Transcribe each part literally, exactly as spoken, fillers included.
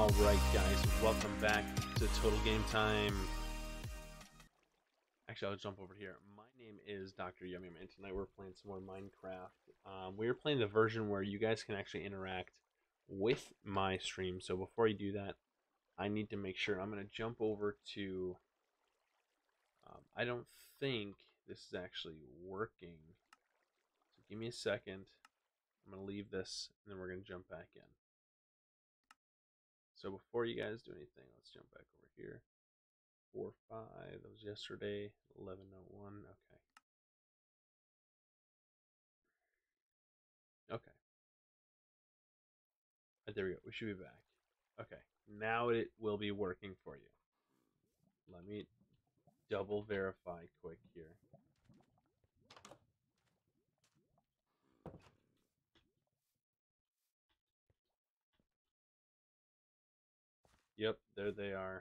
Alright guys, welcome back to Total Game Time. Actually, I'll jump over here. My name is Doctor Yummy Man. Tonight we're playing some more Minecraft. Um, we're playing the version where you guys can actually interact with my stream. So before you do that, I need to make sure. I'm going to jump over to... Um, I don't think this is actually working. So give me a second. I'm going to leave this, and then we're going to jump back in. So before you guys do anything, let's jump back over here. four five, that was yesterday. eleven oh one, okay. Okay. Right, there we go. We should be back. Okay. Now it will be working for you. Let me double verify quick here. Yep, there they are.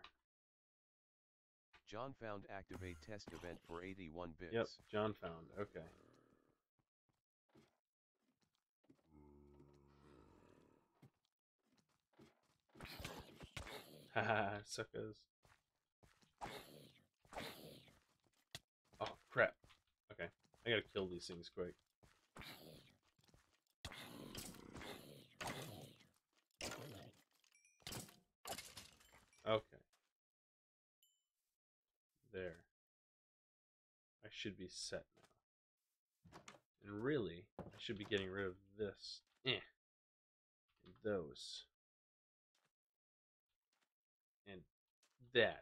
John found activate test event for eighty-one bits. Yep, John found. Okay. Haha, suckers. Oh, crap. Okay. I gotta kill these things quick. Okay. There. I should be set now. And really, I should be getting rid of this. Eh. And those. And that.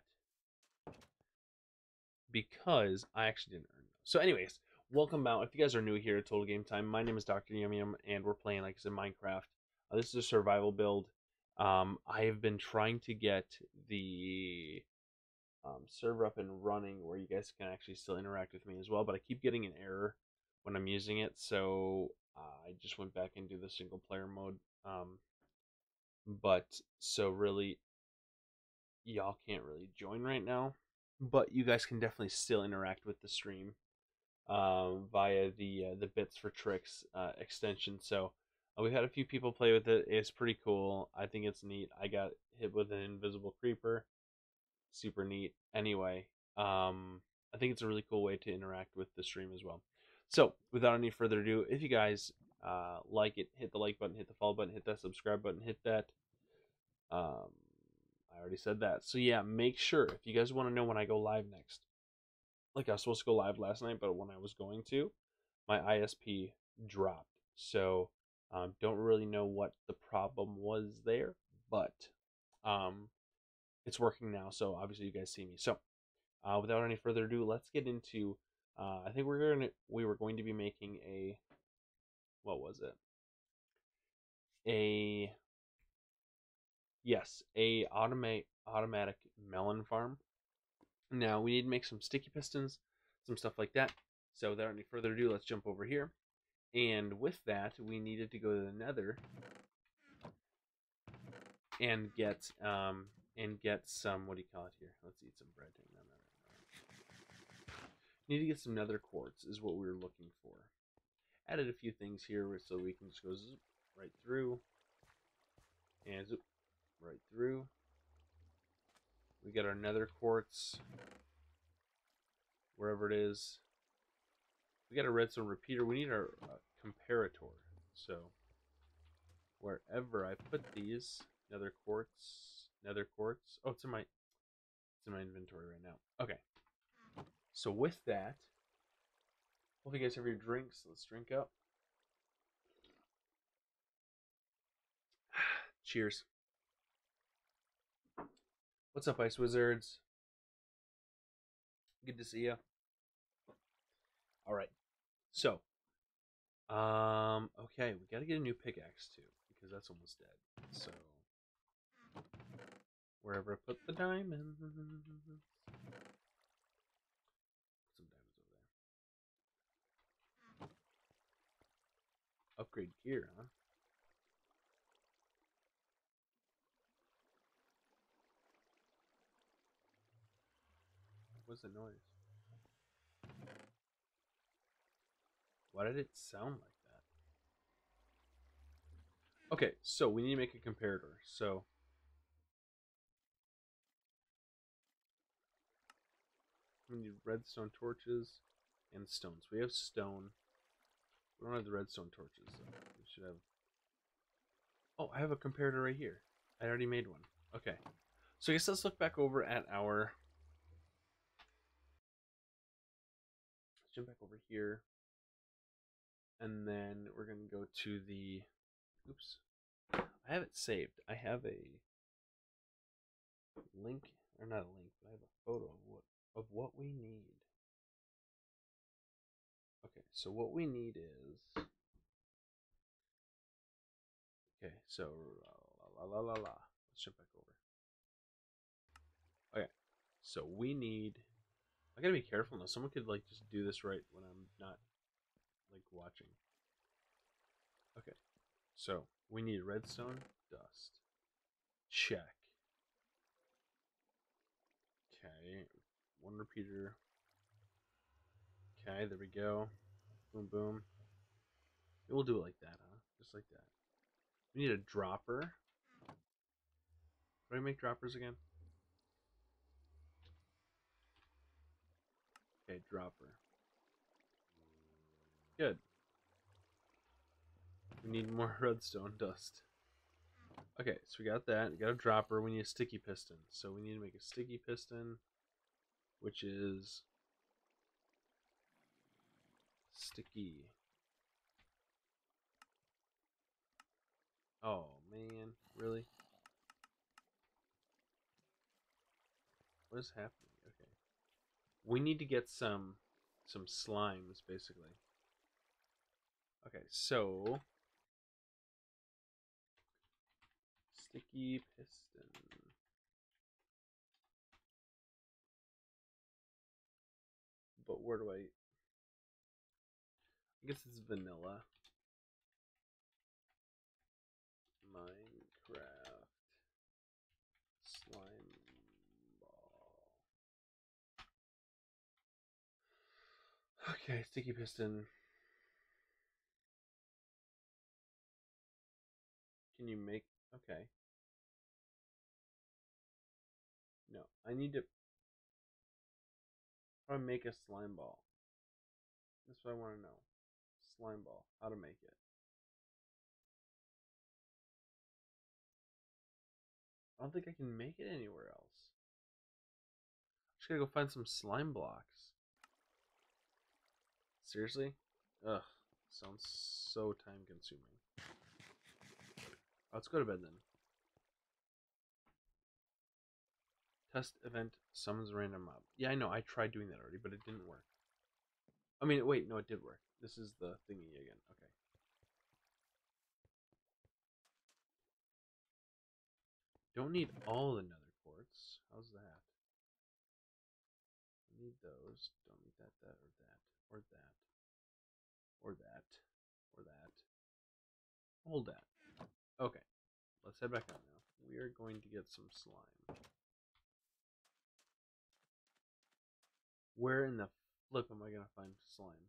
Because I actually didn't earn those. So anyways, welcome out. If you guys are new here at Total Game Time, my name is Doctor Yum Yum, and we're playing, like I said, Minecraft. Uh, this is a survival build. Um, I have been trying to get the um, server up and running where you guys can actually still interact with me as well, but I keep getting an error when I'm using it, so uh, I just went back into the single player mode. Um, but so really, y'all can't really join right now, but you guys can definitely still interact with the stream um, via the uh, the Bits for Tricks uh, extension. So uh, we've had a few people play with it. It's pretty cool. I think it's neat. I got hit with an invisible creeper. Super neat. Anyway, um, I think it's a really cool way to interact with the stream as well. So without any further ado, if you guys uh, like it, hit the like button, hit the follow button, hit that subscribe button, hit that. Um, I already said that. So yeah, make sure if you guys want to know when I go live next. Like I was supposed to go live last night, but when I was going to, my I S P dropped. So um, don't really know what the problem was there, but um, it's working now. So obviously you guys see me. So uh, without any further ado, let's get into. Uh, I think we're gonna we were going to be making a what was it? A yes, a automate automatic melon farm. Now we need to make some sticky pistons, some stuff like that. So without any further ado, let's jump over here. And with that, we needed to go to the Nether and get um and get some, what do you call it here? Let's eat some bread. No, no, no, no. Need to get some Nether quartz is what we were looking for. Added a few things here so we can just go zoop right through and zoop right through. We got our Nether quartz wherever it is. We got a redstone repeater. We need our uh, comparator. So wherever I put these, nether quartz, nether quartz. Oh, it's in my, it's in my inventory right now. Okay. So with that, hope you guys have your drinks. Let's drink up. Cheers. What's up, Ice Wizards? Good to see you. All right. So, um, okay, we got to get a new pickaxe too because that's almost dead. So, wherever I put the diamonds, put some diamonds over there. Upgrade gear, huh? What's the noise? Why did it sound like that? Okay, so we need to make a comparator. So We need redstone torches and stones. We have stone. We don't have the redstone torches. So we should have. Oh, I have a comparator right here. I already made one. Okay. So I guess let's look back over at our. Let's jump back over here. And then we're going to go to the. Oops. I have it saved. I have a link, or not a link, but I have a photo of what of what we need. Okay, so what we need is. Okay, so la la la la la. Let's jump back over. Okay, so we need. I gotta be careful now. Someone could like just do this right when I'm not like watching. Okay, so we need redstone dust. Check. Okay, one repeater. Okay, there we go. Boom, boom. We'll do it like that, huh? Just like that. We need a dropper. Do I make droppers again? Okay, dropper. Good. We need more redstone dust. Okay, so we got that. We got a dropper. We need a sticky piston. So we need to make a sticky piston, which is sticky. Oh, man. Really? What is happening? Okay. We need to get some some slimes, basically. Okay, so sticky piston. But where do I I guess it's vanilla. Minecraft slime ball. Okay, sticky piston. Can you make okay. No, I need to how to make a slime ball. That's what I want to know. Slime ball. How to make it. I don't think I can make it anywhere else. Just gotta go find some slime blocks. Seriously? Ugh. Sounds so time consuming. Oh, let's go to bed then. Test event summons random mob. Yeah, I know. I tried doing that already, but it didn't work. I mean, wait, no, it did work. This is the thingy again. Okay. Don't need all the nether quartz. How's that? Need those. Don't need that, that, or that, or that, or that, or that. Hold that. Okay. Let's head back out now. We are going to get some slime. Where in the flip am I going to find slime?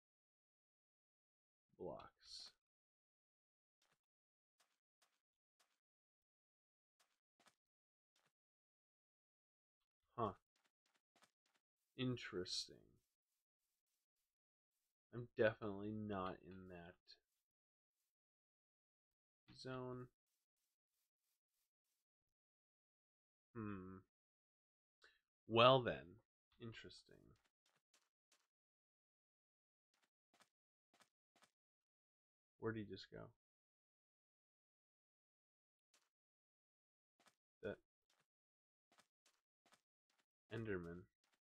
Blocks. Huh. Interesting. I'm definitely not in that zone. Hmm. Well then. Interesting. Where'd he just go? That Enderman.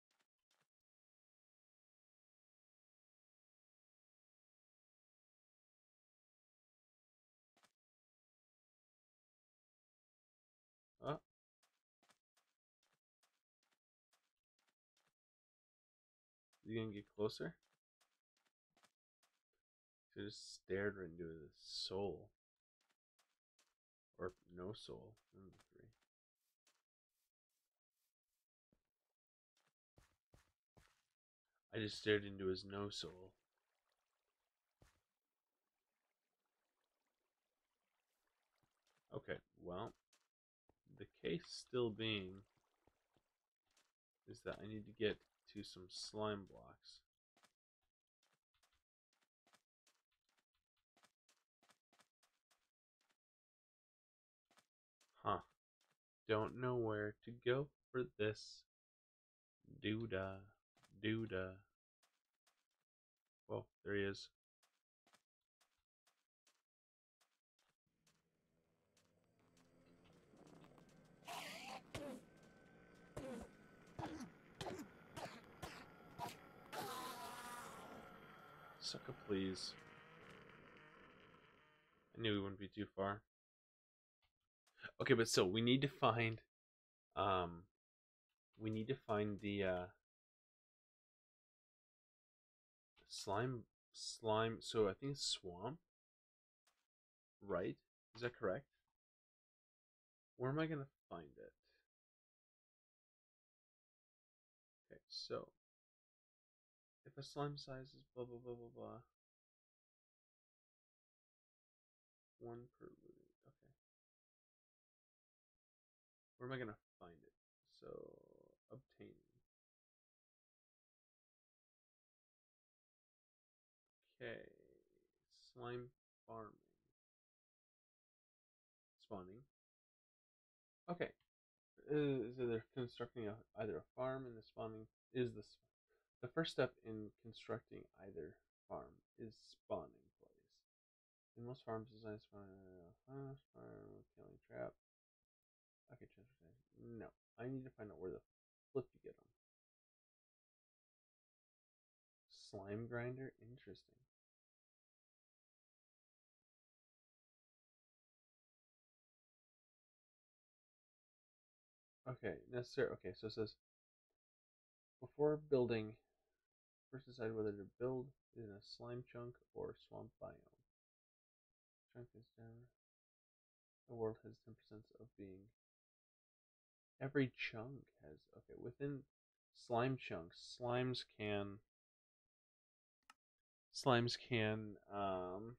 Oh. You gonna get closer? I just stared right into his soul. Or no soul. One of the three. I just stared into his no soul. Okay, well, the case still being is that I need to get to some slime blocks. Huh. Don't know where to go for this. Doodah. Doodah. Well, there he is. Sucker, please. I knew we wouldn't be too far. Okay, but still, we need to find, um, we need to find the uh, slime, slime. So I think it's swamp, right? Is that correct? Where am I gonna find it? Okay, so if a slime size is blah blah blah blah blah, one per living. Okay, where am I gonna find it? So obtaining. Okay, slime farming, spawning. Okay, uh, so they're constructing a, either a farm, and the spawning is the the first step in constructing either farm is spawning place. In most farms, design spawning uh, farm killing trap. Okay, transportation. No, I need to find out where the flip to get them. Slime grinder, interesting. Okay, necessary. Okay, so it says before building, first decide whether to build in a slime chunk or swamp biome. Chunk is down. The world has ten percent of being. Every chunk has. Okay, within slime chunks, slimes can. Slimes can. Um.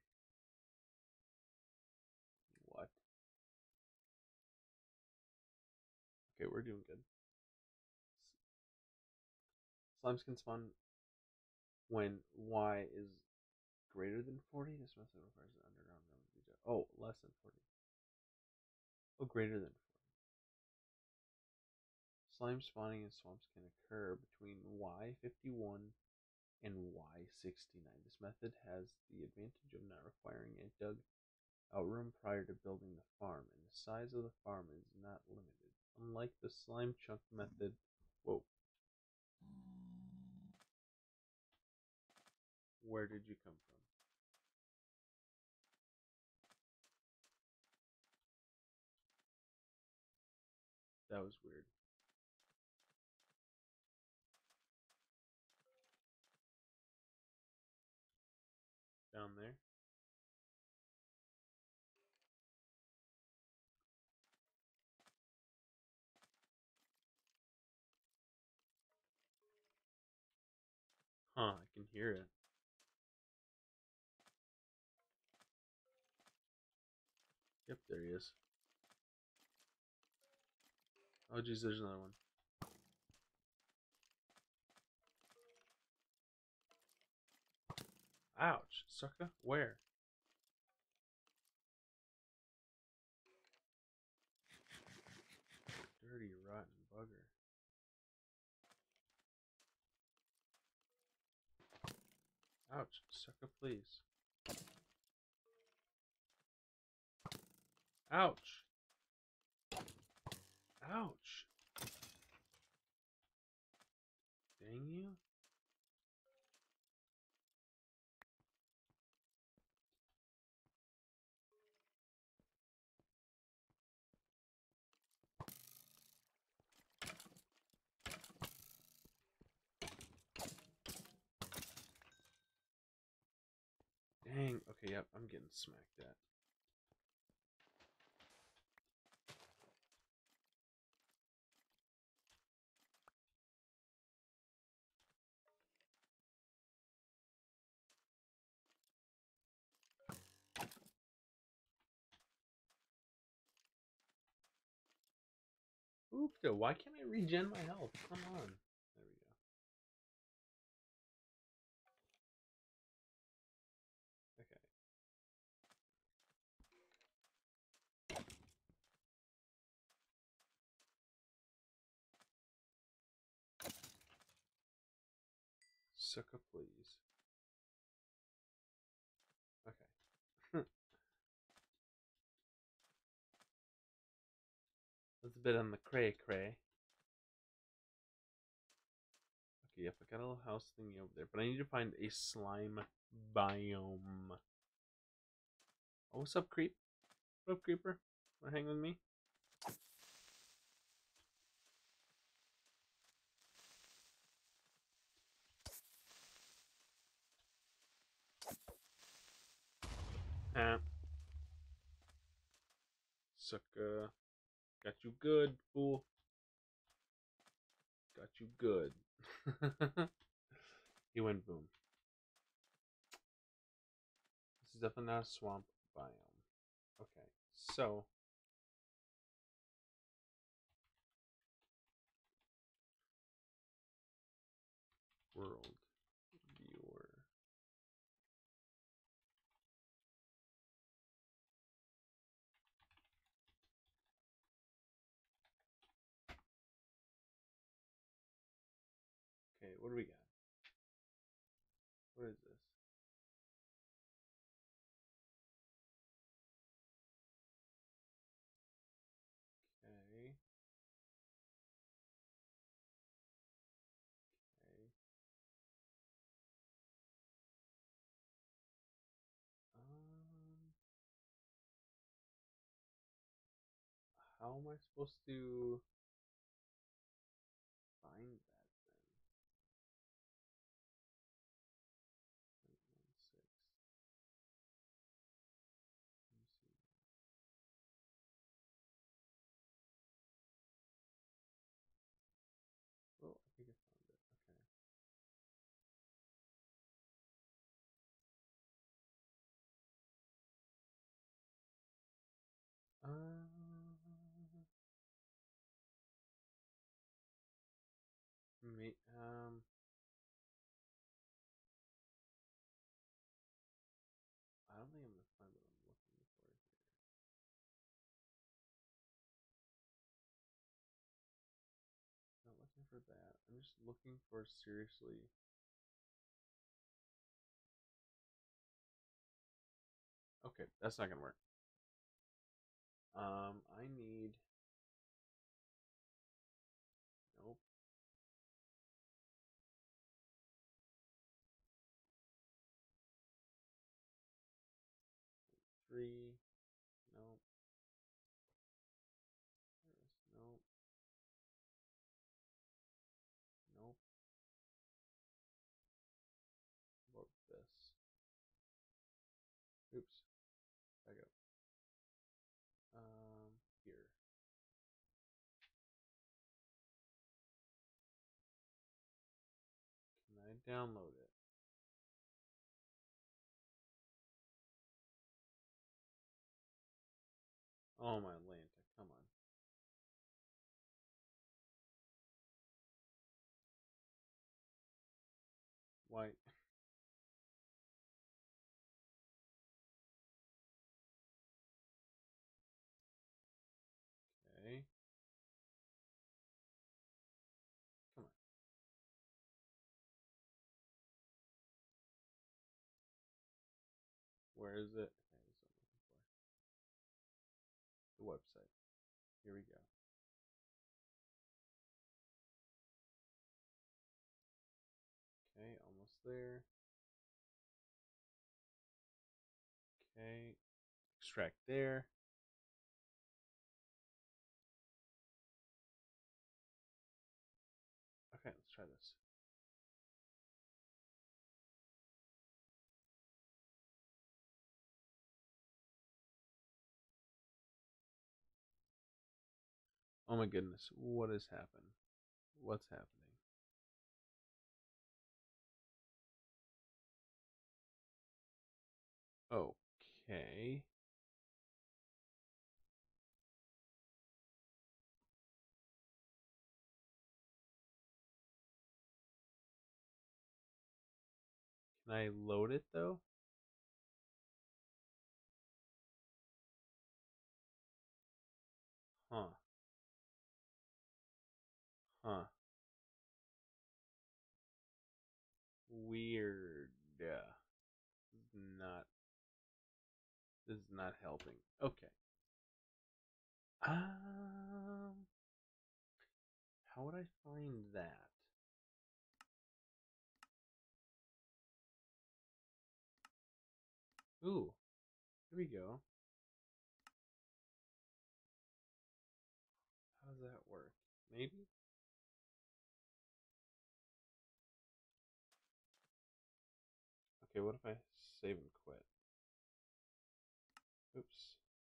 What? Okay, we're doing good. Slimes can spawn when y is greater than forty. This method requires an underground realm to be done. Oh, less than forty. Oh, greater than forty. Slime spawning in swamps can occur between y fifty-one and y sixty-nine. This method has the advantage of not requiring a dug out room prior to building the farm, and the size of the farm is not limited. Unlike the slime chunk method. Whoa. Where did you come from? That was weird. Down there? Huh, I can hear it. Yep, there he is. Oh, geez, there's another one. Ouch, sucker. Where? Dirty, rotten bugger. Ouch, sucker, please. Ouch. Ouch. Dang you. Dang. Okay, yep, I'm getting smacked at. Oopta, why can't I regen my health? Come on. There we go. Sucker, please. Okay. That's a bit on the cray cray. Okay, yep, I got a little house thingy over there, but I need to find a slime biome. Oh, what's up, creep? What up, creeper? Wanna hang with me? Ah, sucker. Got you good, fool. Got you good. He went boom. This is definitely not a swamp biome. Okay, so world viewer. Okay, what do we got? What is this? Okay. Okay. Um, how am I supposed to find that then? Like one six. Let me see. Oh, I think I found it. Okay. Um, me, um, I don't think I'm gonna find what I'm looking for here. Not looking for that. I'm just looking for seriously. Okay, that's not gonna work. Um, I need. Nope. Three. Nope. Nope. Nope. What this? Oops. Back up. Um, here. Can I download it? Oh my Lanta, come on. Why? Okay. Come on. Where is it? Okay, this is what I'm looking for. The website. Here we go. Okay, almost there. Okay. Extract there. Okay, let's try this. Oh my goodness. What has happened? What's happening? Okay. Can I load it though? Huh. Huh. weird. Yeah. This is not this is not helping. Okay. Um how would I find that? Ooh, here we go. How does that work? Maybe? Okay, what if I save and quit? Oops.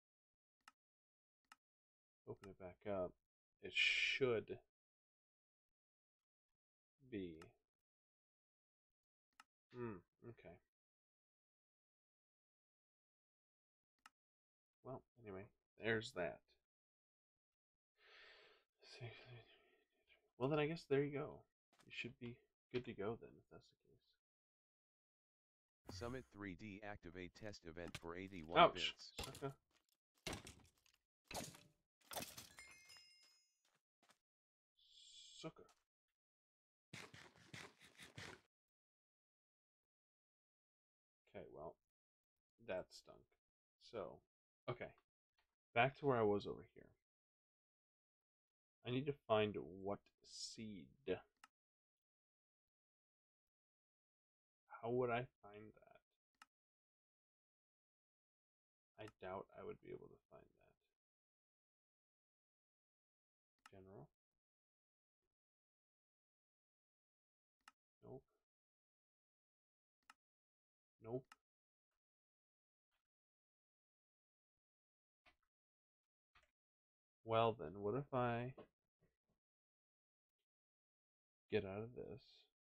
Open it back up. It should be. Hmm, okay. Well, anyway, there's that. Well, then I guess there you go. You should be good to go then, if that's the Summit three D activate test event for case. eighty-one Ouch! bits. Sucker. Sucker. Okay, well, that stunk. So, okay. Back to where I was over here. I need to find what seed. How would I find that? I doubt I would be able to find that. General? Nope. Nope. Well then, what if I get out of this?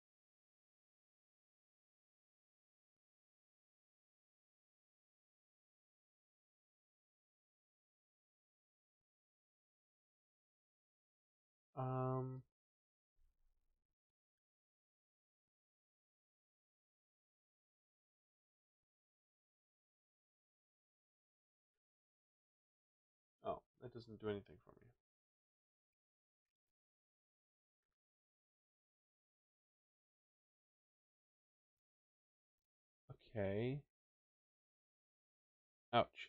Um, oh, that doesn't do anything for me. Okay. Ouch.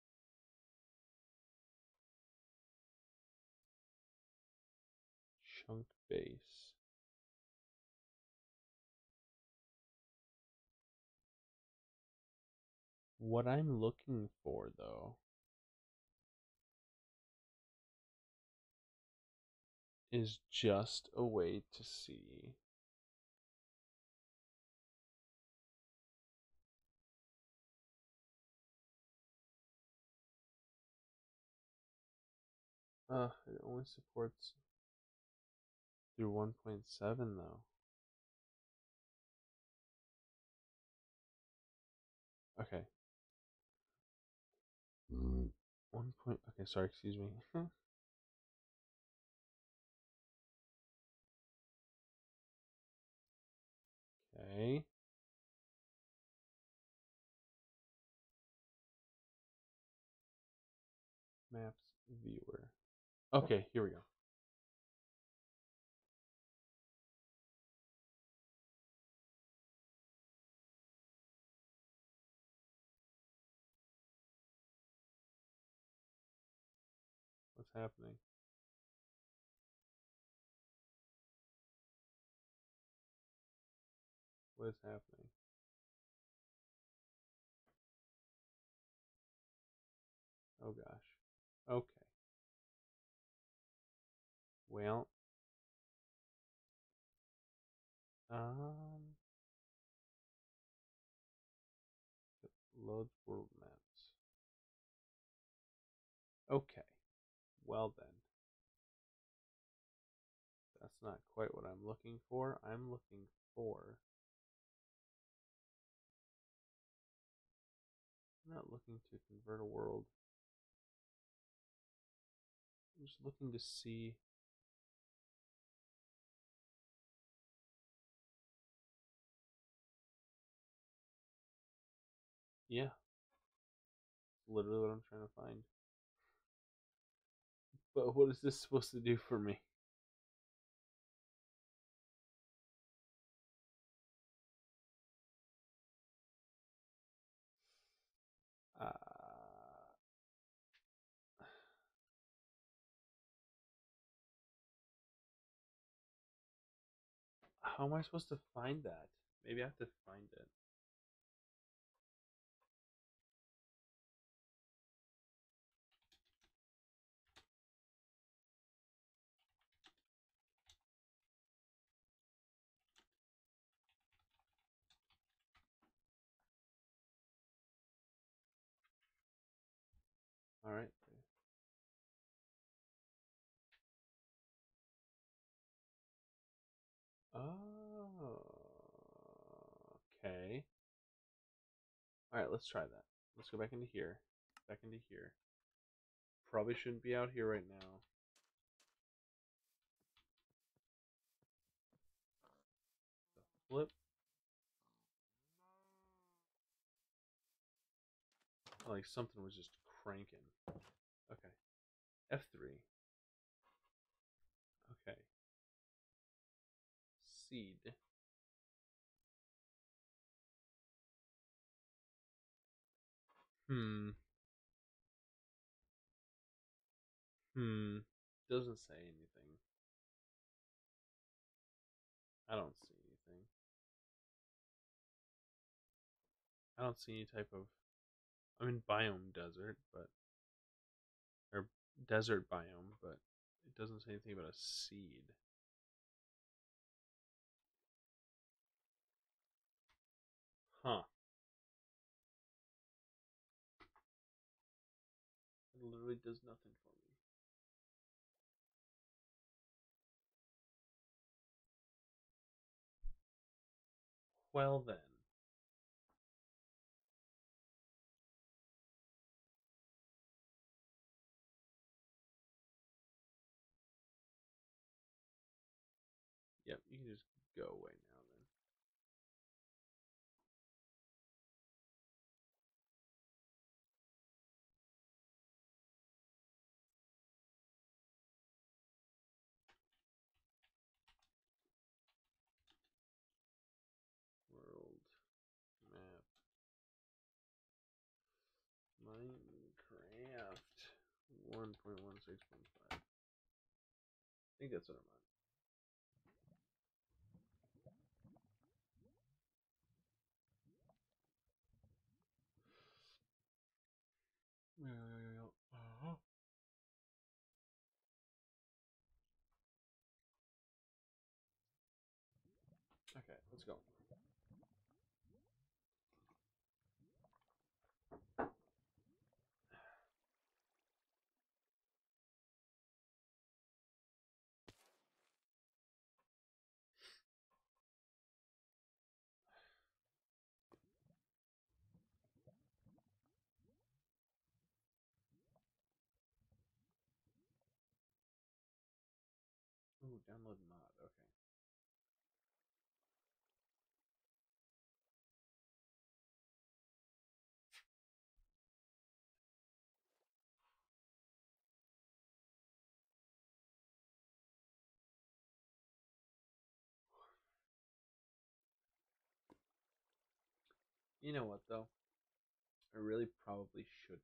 Chunk base. What I'm looking for, though, is just a way to see. Uh, it only supports through one point seven, though. Okay. Mm. One point. Okay, sorry, excuse me. Okay. Maps viewer. Okay, here we go. What's happening? What is happening? Oh gosh. Okay. Well, um, load world maps. Okay. Well then, that's not quite what I'm looking for. I'm looking for. I'm not looking to convert a world. I'm just looking to see. Yeah, literally what I'm trying to find. But what is this supposed to do for me? How am I supposed to find that? Maybe I have to find it. All right. Oh. Okay. All right, let's try that. Let's go back into here. Back into here. Probably shouldn't be out here right now. Flip. Oh, like something was just cranking. Okay. F three. Okay. Seed. Hmm. Hmm. Doesn't say anything. I don't see anything. I don't see any type of. I'm in biome desert, but or desert biome, but it doesn't say anything about a seed. Huh. It literally does nothing for me. Well then. Yep, you can just go away now then. World map. Minecraft one point one six point five. I think that's what I'm on. Uh-huh. Okay, let's go. Ooh, download mod. Okay. You know what though? I really probably shouldn't.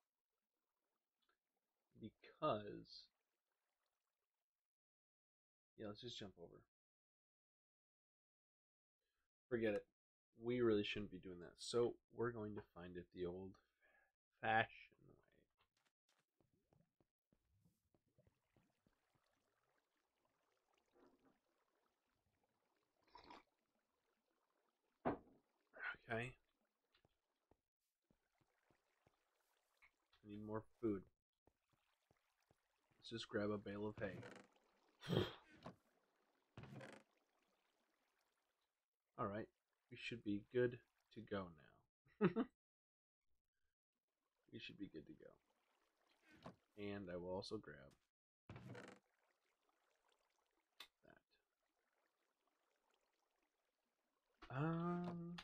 Because yeah, let's just jump over. Forget it. We really shouldn't be doing that. So we're going to find it the old fashioned way. Okay. I need more food. Let's just grab a bale of hay. Alright. We should be good to go now. We should be good to go. And I will also grab that. Um,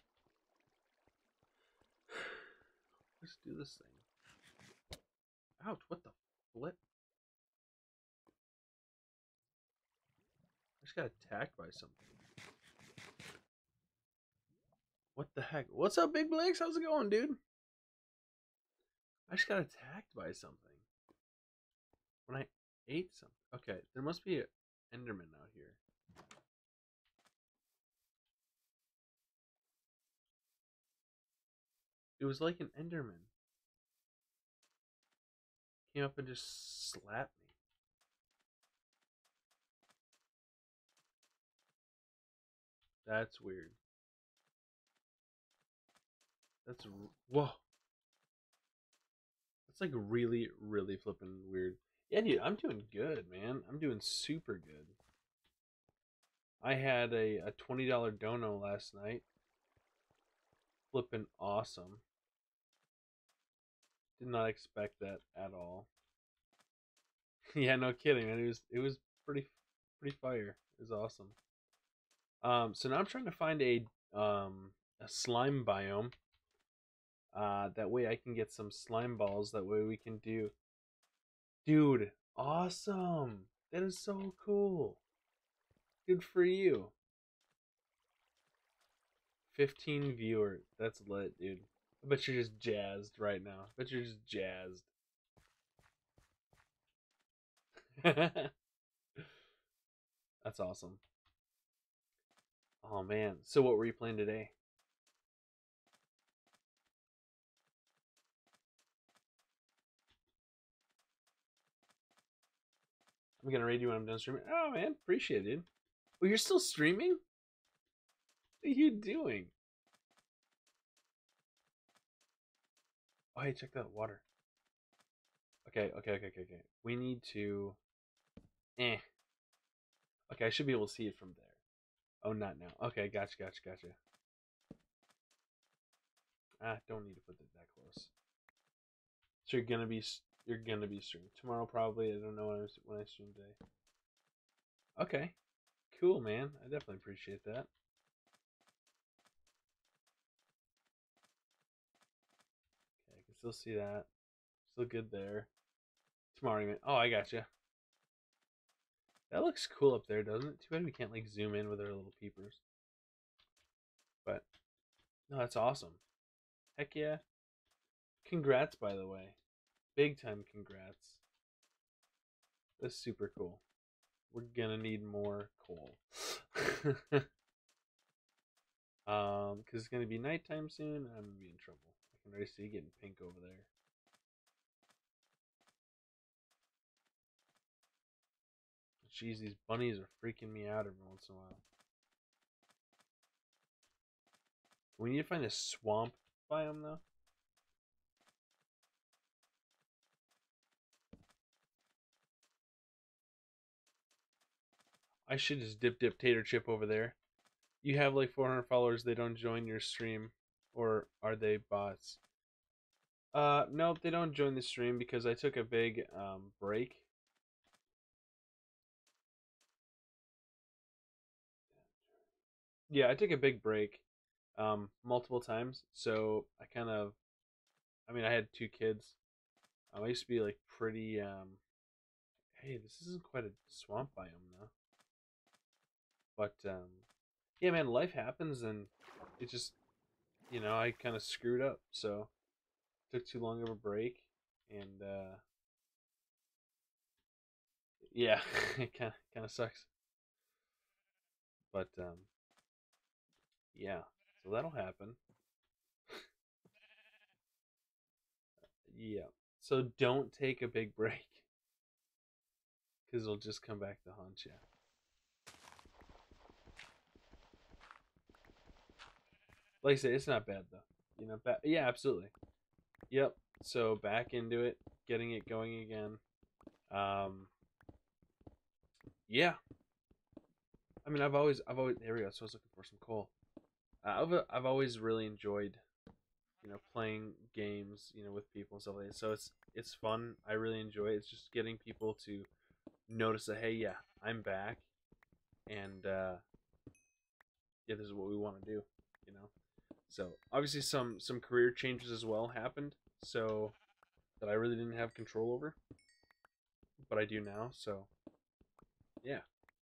let's do this thing. Ouch, what the flip? I just got attacked by something. What the heck? What's up, Big Blinks? How's it going, dude? I just got attacked by something. When I ate something. Okay, there must be an Enderman out here. It was like an Enderman. Came up and just slapped me. That's weird. That's whoa. That's like really, really flipping weird. Yeah, dude, I'm doing good, man. I'm doing super good. I had a, a twenty dollar dono last night. Flipping awesome. Did not expect that at all. Yeah, no kidding, man. It was it was pretty pretty fire. It was awesome. Um, so now I'm trying to find a um a slime biome. Uh, that way I can get some slime balls. That way we can do, dude. Awesome. That is so cool. Good for you. fifteen viewers. That's lit, dude. I bet you're just jazzed right now. I bet you're just jazzed. That's awesome. Oh man. So what were you playing today? I'm gonna raid you when I'm done streaming. Oh man, appreciate it, dude. Oh, you're still streaming? What are you doing? Oh, hey, check that water. Okay, okay, okay, okay, okay. We need to. Eh. Okay, I should be able to see it from there. Oh, not now. Okay, gotcha, gotcha, gotcha. Ah, don't need to put it that close. So you're gonna be you're gonna be streaming tomorrow, probably. I don't know when I when I stream today. Okay, cool, man. I definitely appreciate that. Okay, I can still see that. Still good there. Tomorrow, even. Oh, I got you. That looks cool up there, doesn't it? Too bad we can't like zoom in with our little peepers. But no, that's awesome. Heck yeah. Congrats, by the way. Big time congrats. That's super cool. We're gonna need more coal. um, because it's gonna be nighttime soon, and I'm gonna be in trouble. I can already see it getting pink over there. Jeez, these bunnies are freaking me out every once in a while. We need to find a swamp biome though. I should just dip dip tater chip over there. You have like four hundred followers. They don't join your stream, or are they bots? Uh, nope, they don't join the stream because I took a big um break. Yeah, I took a big break, um, multiple times. So I kind of, I mean, I had two kids. Um, I used to be like pretty. Um, hey, this isn't quite a swamp biome though. But um, yeah, man, life happens, and it just, you know, I kind of screwed up. So took too long of a break, and uh, yeah, it kind of kind of sucks. But um, yeah, so that'll happen. Yeah. So don't take a big break because it'll just come back to haunt you. Like I say, it's not bad though. You know, ba- yeah, absolutely. Yep. So back into it, getting it going again. Um, yeah. I mean, I've always, I've always. There we go. So I was looking for some coal. Uh, I've, I've always really enjoyed, you know, playing games, you know, with people and stuff like that. So it's, it's fun. I really enjoy it. It's just getting people to notice that, hey, yeah, I'm back, and uh, yeah, this is what we want to do. You know. So obviously some some career changes as well happened. So that I really didn't have control over, but I do now. So yeah,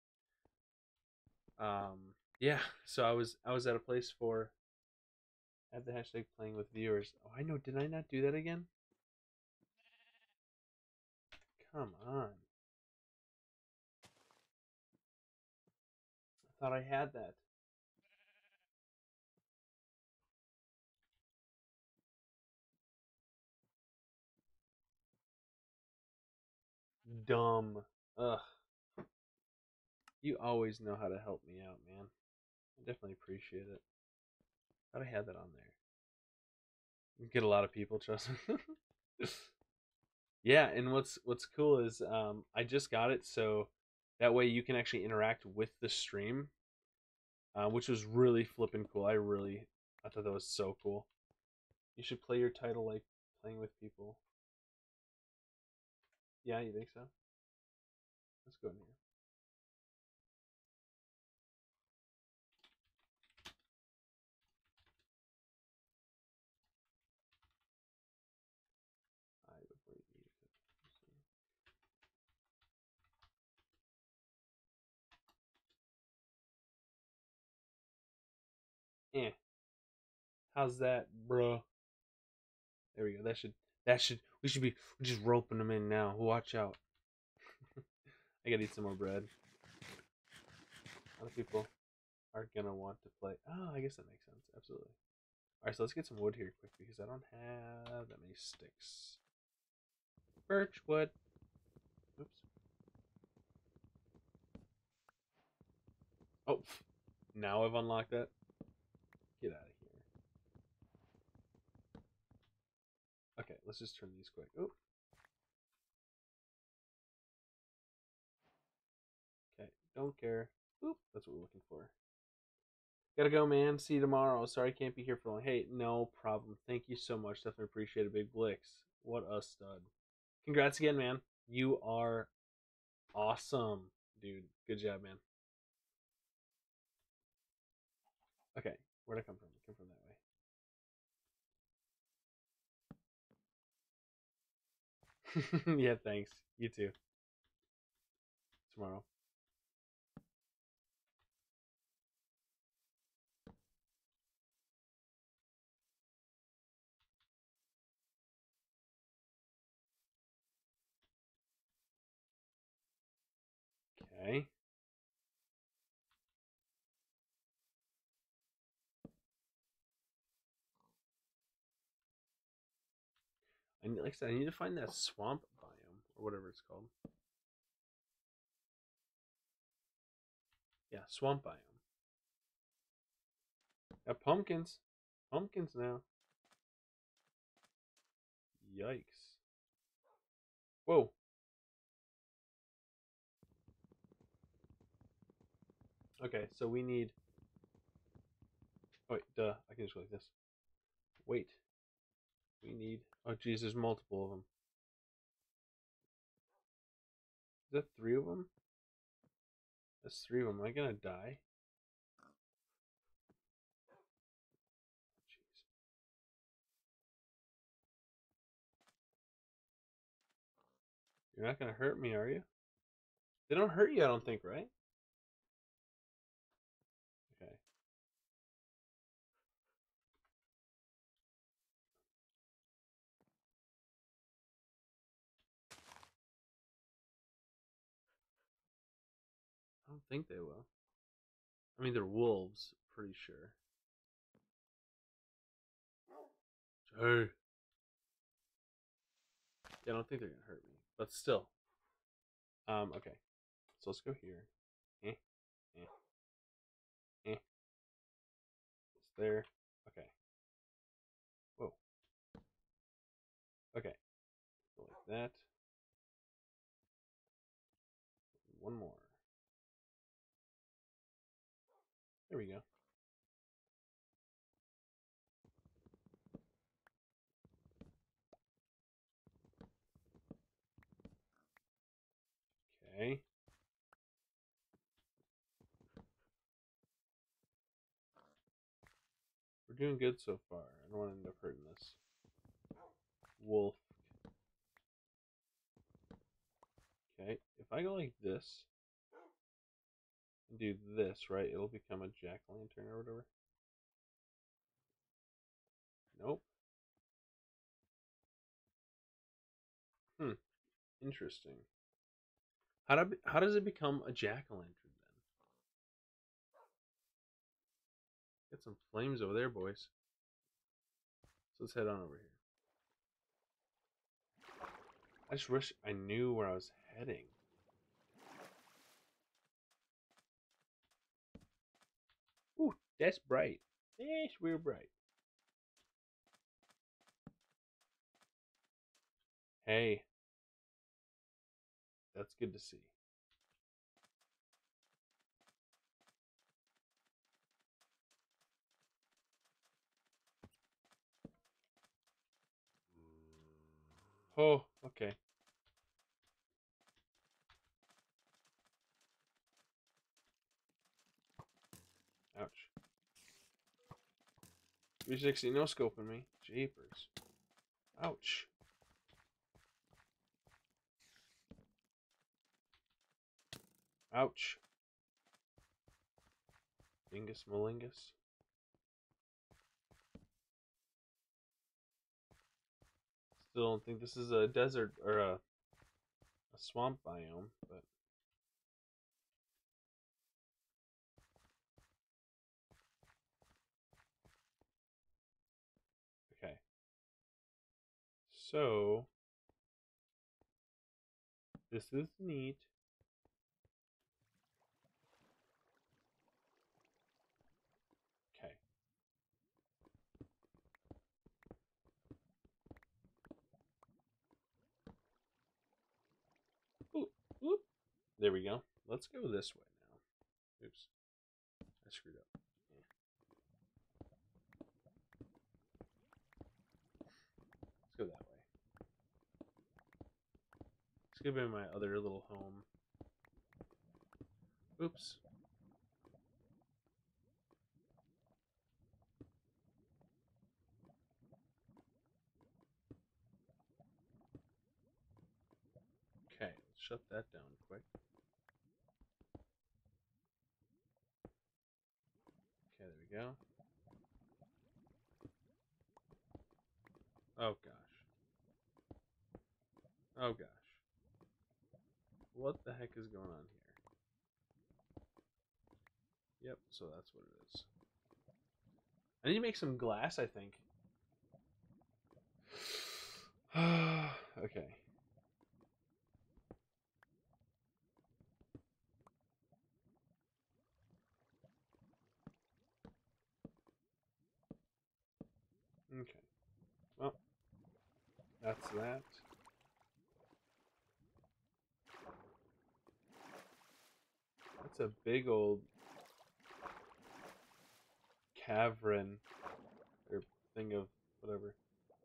um, yeah. So I was I was at a place for add the hashtag playing with viewers. Oh, I know. Did I not do that again? Come on. I thought I had that. dumb. Ugh. You always know how to help me out, man. I definitely appreciate it. Thought I had that on there. You get a lot of people, trust me. Yeah, and what's what's cool is um, I just got it, so that way you can actually interact with the stream, uh, which was really flippin' cool. I really, I thought that was so cool. You should play your title like playing with people. Yeah, you think so? Let's go in here. I would play music. Eh, how's that, bro? There we go. That should that should we should be just roping them in now. Watch out. I gotta eat some more bread. A lot of people are gonna want to play. Oh, I guess that makes sense. Absolutely. All right, so let's get some wood here quick because I don't have that many sticks. Birch wood. Oops. Oh, now I've unlocked that. Get out of here. Okay, let's just turn these quick. Oh. Okay, don't care. Oop, that's what we're looking for. Gotta go, man. See you tomorrow. Sorry I can't be here for long. Hey, no problem. Thank you so much. Definitely appreciate it, Big Blix. What a stud. Congrats again, man. You are awesome, dude. Good job, man. Okay, where'd I come from? I come from that way. Yeah, thanks. You too. Tomorrow. Okay. I need, like I said, I need to find that swamp biome or whatever it's called. Yeah, swamp biome. Got pumpkins. Pumpkins now. Yikes. Whoa. Okay, so we need. Oh, wait, duh. I can just go like this. Wait. We need. Oh, geez, there's multiple of them. Is that three of them? That's three of them. Am I gonna die? Jeez. You're not gonna hurt me, are you? They don't hurt you, I don't think, right? Okay. I don't think they will. I mean, they're wolves, pretty sure. Hey. Yeah, I don't think they're gonna hurt me, but still. Um. Okay. So let's go here. Eh. Eh. Eh. It's there. Okay. Whoa. Okay. Go like that. One more. There we go. Okay. We're doing good so far. I don't want to end up hurting this wolf. Okay. If I go like this and do this, right, it'll become a jack-o'-lantern or whatever. Nope. Hmm. Interesting. How do how does it become a jack-o'-lantern then? Get some flames over there, boys. So let's head on over here. I just wish I knew where I was heading. Ooh, that's bright. That's real bright. Hey, that's good to see. Oh, okay. Ouch. three sixty no scoping me. Jeepers. Ouch. Ouch. Dingus Malingus. Still don't think this is a desert or a, a swamp biome, but okay. So this is neat. Okay. Ooh, ooh. There we go. Let's go this way now. Oops. I screwed up. Yeah. Let's go that way. Let's go to my other little home. Oops. Okay, let's shut that down quick. Okay, there we go. Oh gosh. Oh gosh. What the heck is going on here? Yep, so that's what it is. I need to make some glass, I think. Okay. Okay. Well, that's that. That's a big old cavern or thing of whatever.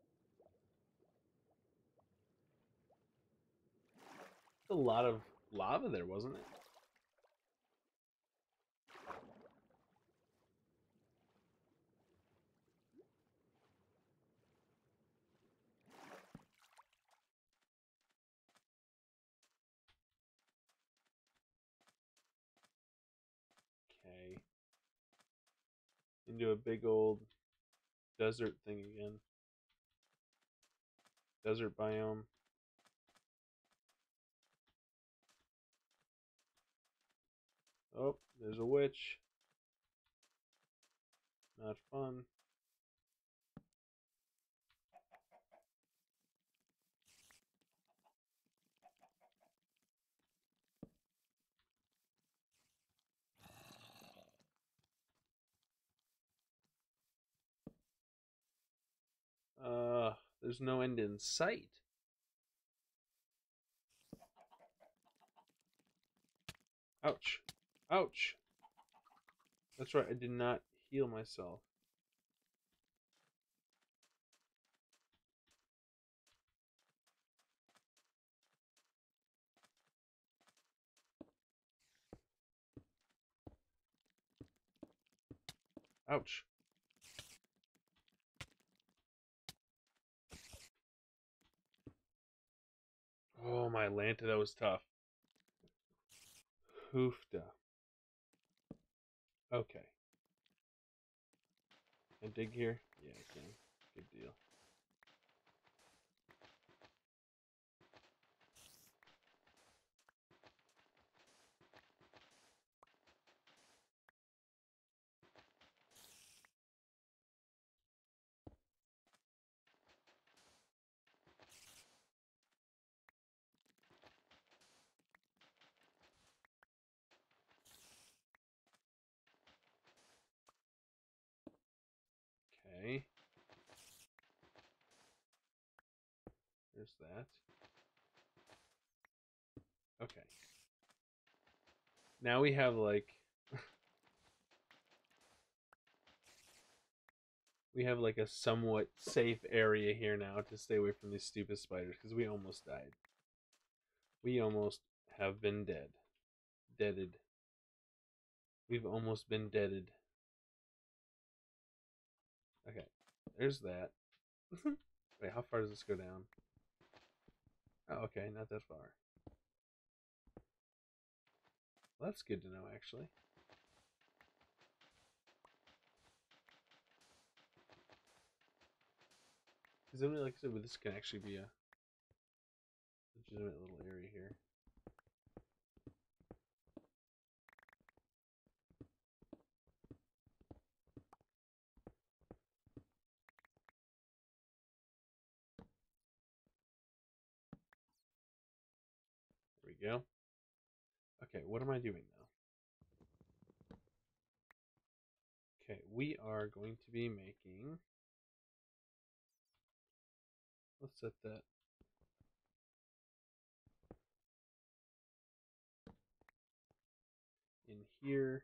A lot of lava there, wasn't it? Okay. Into a big old desert thing again. Desert biome. Oh, there's a witch. Not fun. Uh, there's no end in sight. Ouch. Ouch. That's right, I did not heal myself. Ouch. Oh, my Lanta, that was tough. Hoofda. Okay. Can I dig here? Yeah, I can. Good deal. There's that. Okay. Now we have like we have like a somewhat safe area here now to stay away from these stupid spiders because we almost died. We almost have been dead. Deaded. We've almost been deaded. Okay. There's that. Wait, how far does this go down? Oh, okay, not that far. Well, that's good to know, actually. Because then, like I said, this can actually be a legitimate little area here. There we go. Okay, what am I doing now? Okay, we are going to be making. Let's set that. In here.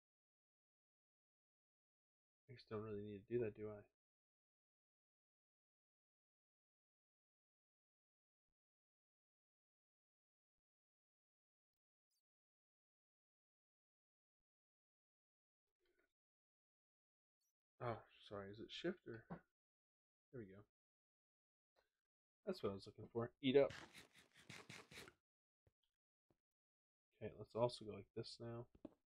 I just don't really need to do that, do I? Oh, sorry. Is it shift or? There we go. That's what I was looking for. Eat up. Okay, let's also go like this now.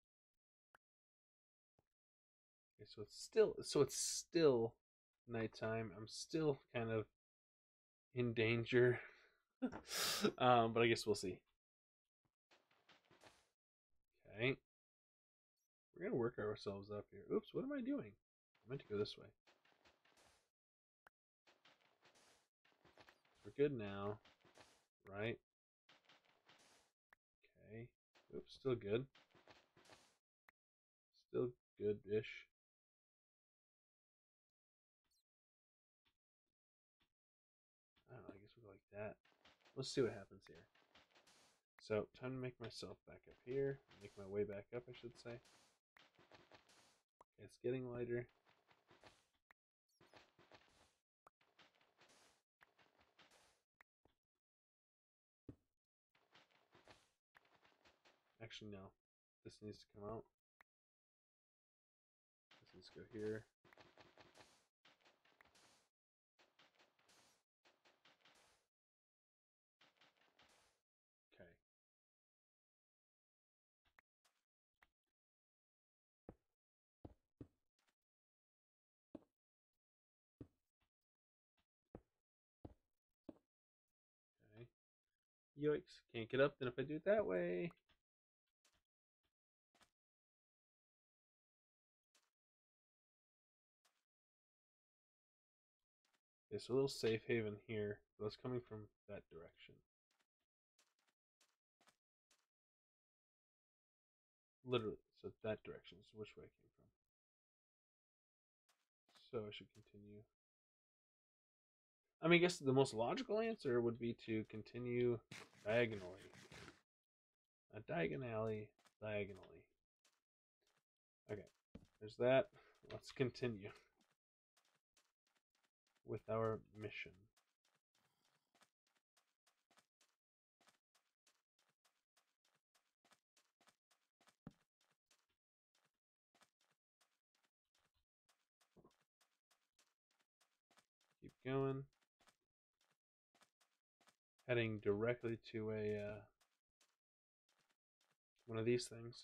Okay, so it's still so it's still nighttime. I'm still kind of in danger. um, but I guess we'll see. Okay. We're gonna work ourselves up here. Oops, what am I doing? I meant to go this way. We're good now. Right? Okay. Oops, still good. Still good-ish. I don't know, I guess we'll go like that. Let's see what happens here. So, time to make myself back up here. Make my way back up, I should say. It's getting lighter. Actually, no. This needs to come out. This needs to go here. Okay. Okay. Yikes. Can't get up then if I do it that way. Okay, so a little safe haven here. But it's coming from that direction. Literally. So that direction is which way I came from. So I should continue. I mean, I guess the most logical answer would be to continue diagonally. A diagonally, diagonally. Okay, there's that. Let's continue with our mission. Keep going. Heading directly to a uh, one of these things.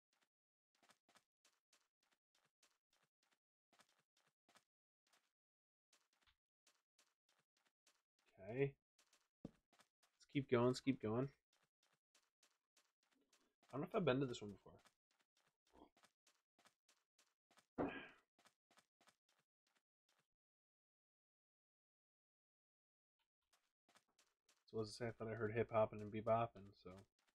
Okay. Let's keep going. Let's keep going. I don't know if I've been to this one before. So as I say, I thought I heard hip hopping and bebopping. So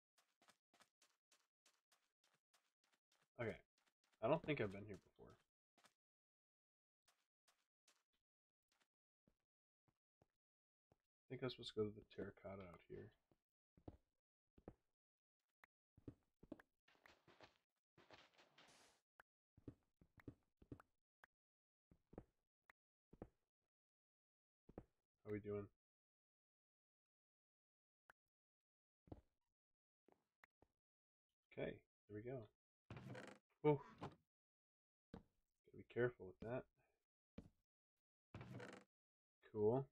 okay, I don't think I've been here before. I think think I'm supposed to go to the terracotta out here. How are we doing? Okay, there we go. Oh, gotta be careful with that. Cool.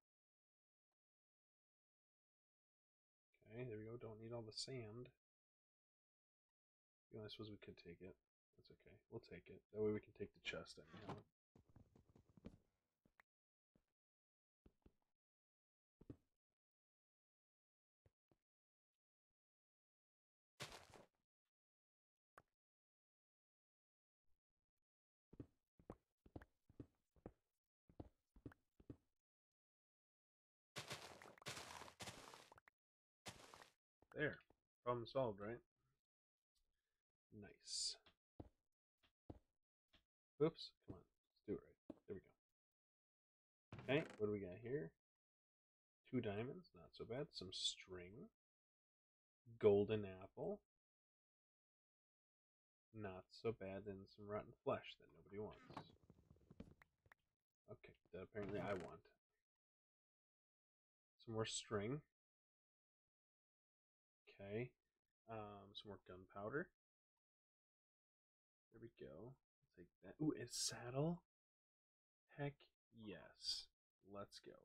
Okay, there we go. Don't need all the sand. You know, I suppose we could take it. That's okay. We'll take it. That way we can take the chest anyhow. There. Problem solved, right? Nice. Oops. Come on. Let's do it right. There we go. Okay, what do we got here? Two diamonds. Not so bad. Some string. Golden apple. Not so bad. And some rotten flesh that nobody wants. Okay, that apparently I want. Some more string. Okay. Um, some more gunpowder. There we go. I'll take that. Ooh, a saddle? Heck yes. Let's go.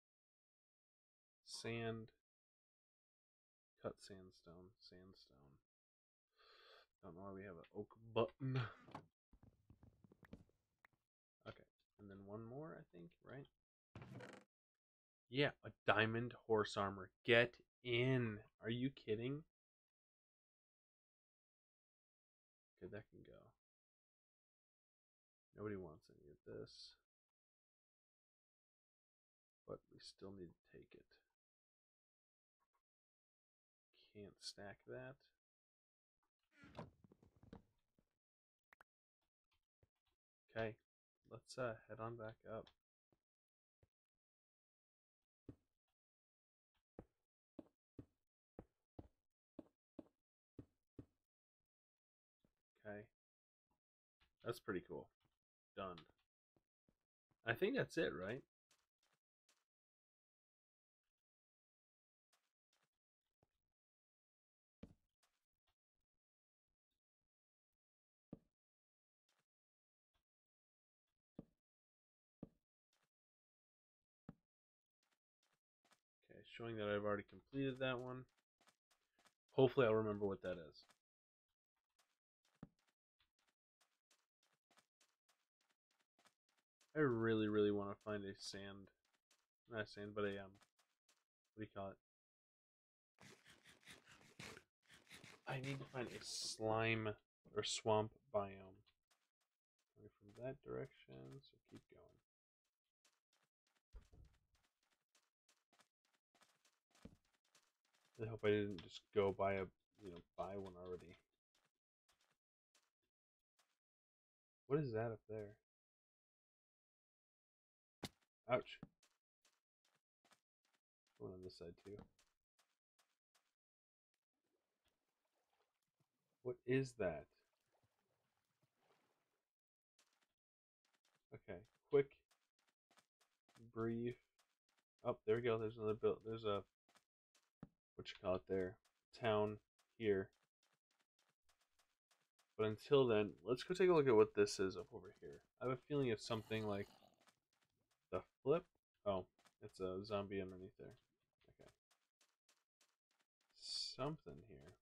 Sand. Cut sandstone. Sandstone. Don't know why we have an oak button. Okay. And then one more, I think, right? Yeah, a diamond horse armor. Get in. Are you kidding? Okay, that can go. Nobody wants any of this. But we still need to take it. Can't stack that. Okay, let's uh, head on back up. Okay, that's pretty cool. Done. I think that's it, right? Okay, showing that I've already completed that one. Hopefully I'll remember what that is. I really, really want to find a sand, not sand, but a, um, what do you call it? I need to find a slime or swamp biome. Coming from that direction, so keep going. I hope I didn't just go buy a, you know, buy one already. What is that up there? Ouch. One on this side too. What is that? Okay, quick, brief. Oh, there we go. There's another build. There's a, what you call it there, town here. But until then, let's go take a look at what this is up over here. I have a feeling it's something like the flip. Oh, it's a zombie underneath there. Okay. Something here.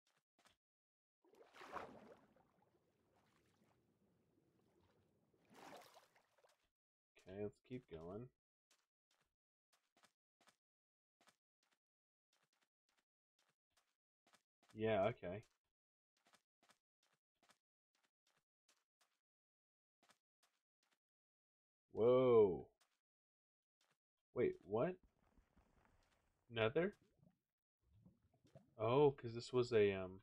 Okay, let's keep going. Yeah, okay. Whoa. Wait, what? Nether? Oh, because this was a, um,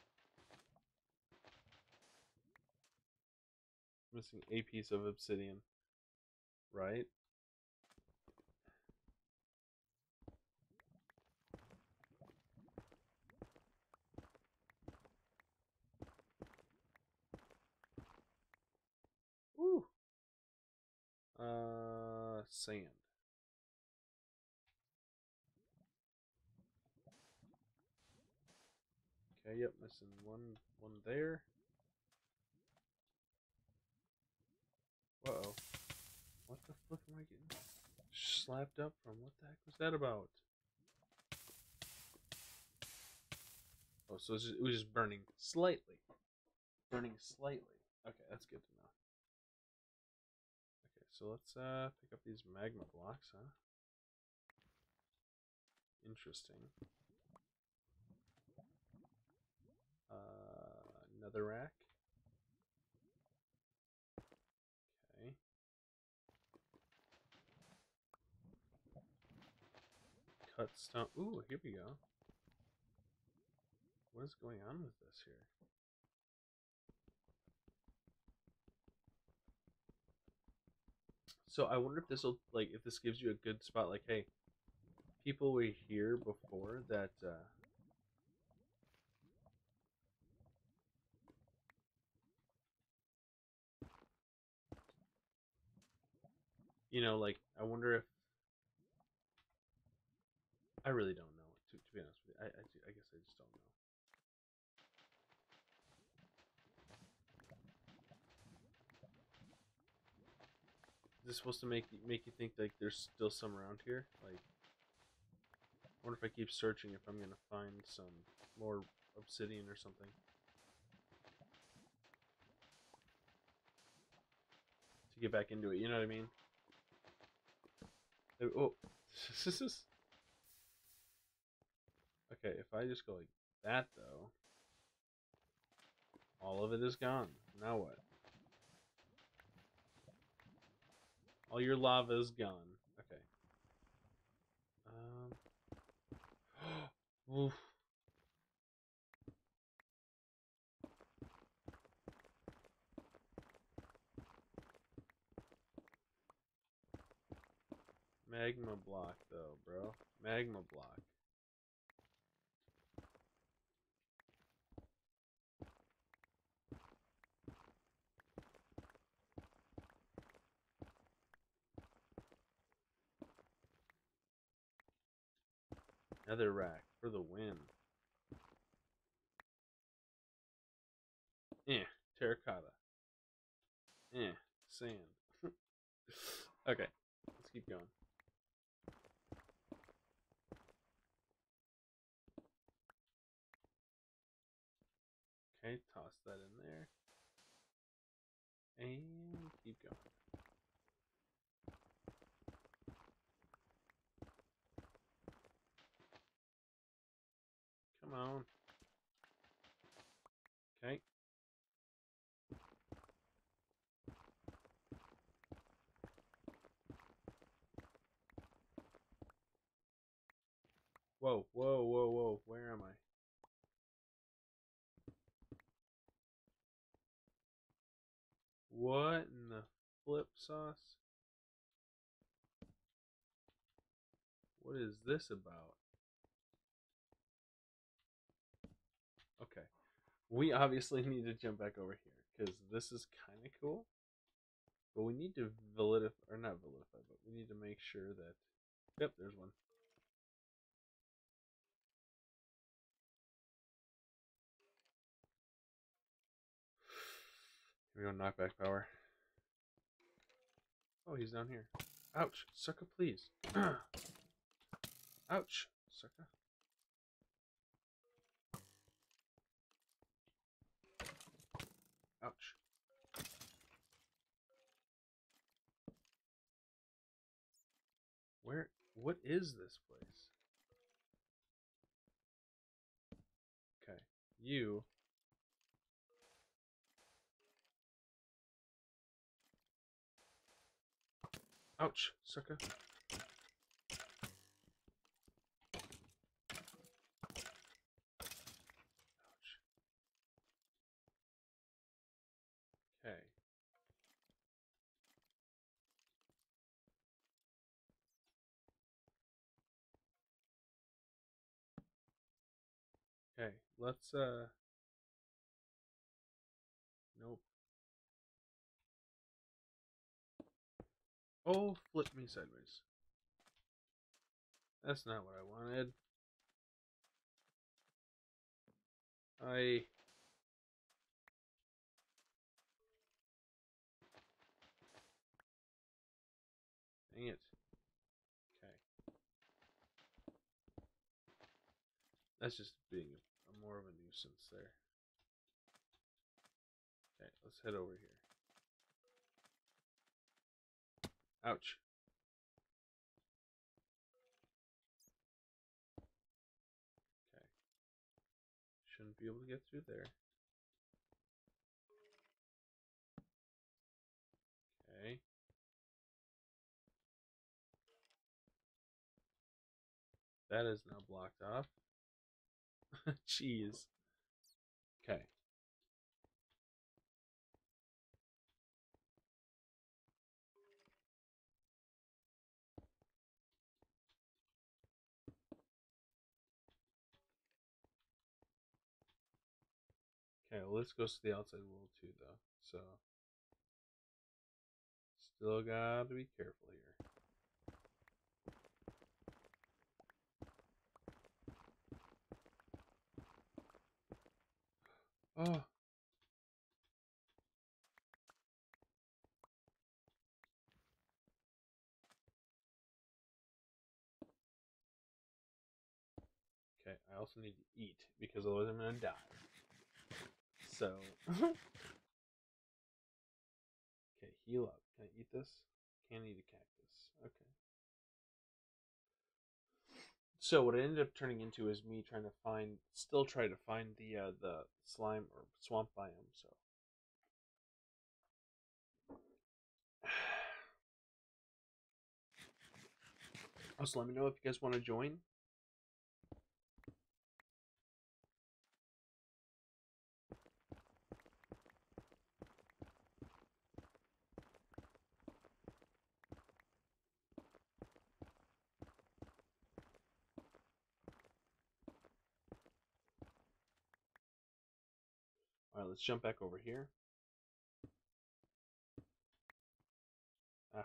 missing a piece of obsidian, right? sand. Okay, yep, missing one one there. Uh oh. What the fuck am I getting slapped up from? What the heck was that about? Oh, so just, it was just burning slightly. Burning slightly. Okay, that's good to know. Okay, so let's uh pick up these magma blocks, huh? Interesting. Uh, another rack. Okay. Cut stone. Ooh, here we go. What is going on with this here? So I wonder if this will like if this gives you a good spot. Like, hey, people were here before that. Uh, you know, like I wonder if I really don't know. To, to be honest with you, I, I, I guess I just don't know. Is this supposed to make make you think like there's still some around here? Like, I wonder if I keep searching if I'm gonna find some more obsidian or something to get back into it. You know what I mean? Oh, this is okay. If I just go like that though, all of it is gone. Now what? All your lava is gone. Okay. Um. Oof. Magma block though, bro. Magma block. Nether rack for the win. Eh. Terracotta. Eh. Sand. Okay. Let's keep going. Okay, toss that in there. And keep going. Come on. Okay. Whoa, whoa, whoa, whoa. Where am I? What in the flip sauce? What is this about? Okay. We obviously need to jump back over here because this is kind of cool. But we need to validify, or not validify, but we need to make sure that. Yep, there's one. Here we go, knockback power. Oh, he's down here. Ouch, sucker, please. Ouch, sucker. Ouch. Where? What is this place? Okay, you. Ouch, sucker. Ouch. Okay. Okay, let's, uh. Nope. Oh, flip me sideways. That's not what I wanted. I... Dang it. Okay. That's just being a, a more of a nuisance there. Okay, let's head over here. Ouch. Okay. Shouldn't be able to get through there. Okay. That is now blocked off. Jeez. Okay. Okay, well, let's go to the outside world too, though. So, still gotta be careful here. Oh. Okay, I also need to eat because otherwise I'm gonna die. So, okay, heal up. Can I eat this? Can't eat a cactus. Okay. So what it ended up turning into is me trying to find, still try to find the uh, the slime or swamp biome. So, also let me know if you guys want to join. All right, let's jump back over here. Ah,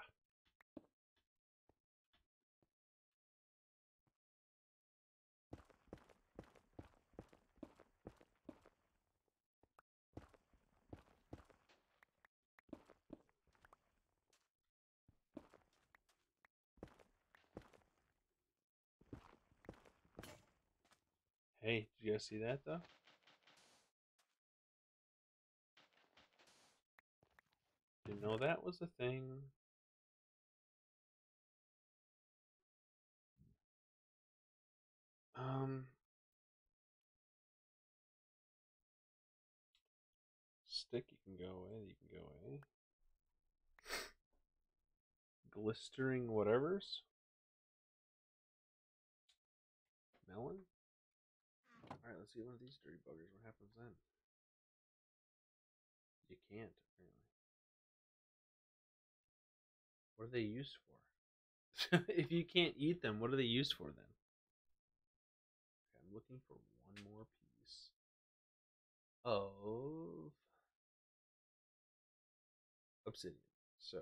hey, did you guys see that though? Didn't know that was a thing. Um, stick, you can go away. You can go away. Glistering whatevers. Melon. All right, let's see one of these dirty buggers. What happens then? You can't apparently. What are they used for? If you can't eat them, what are they used for then? Okay, I'm looking for one more piece of obsidian. So,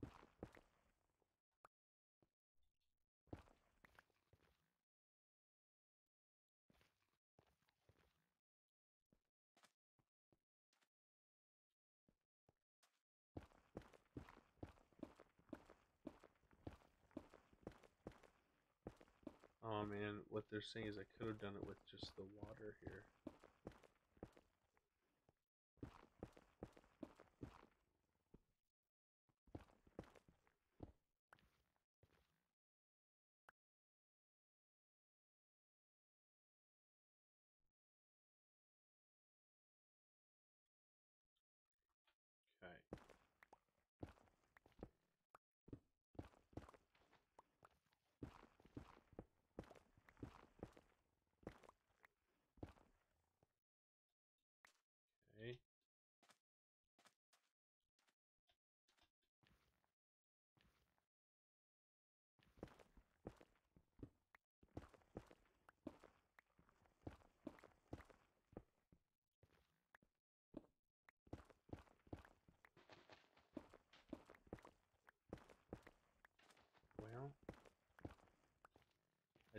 oh man, what they're saying is I could have done it with just the water here. Okay.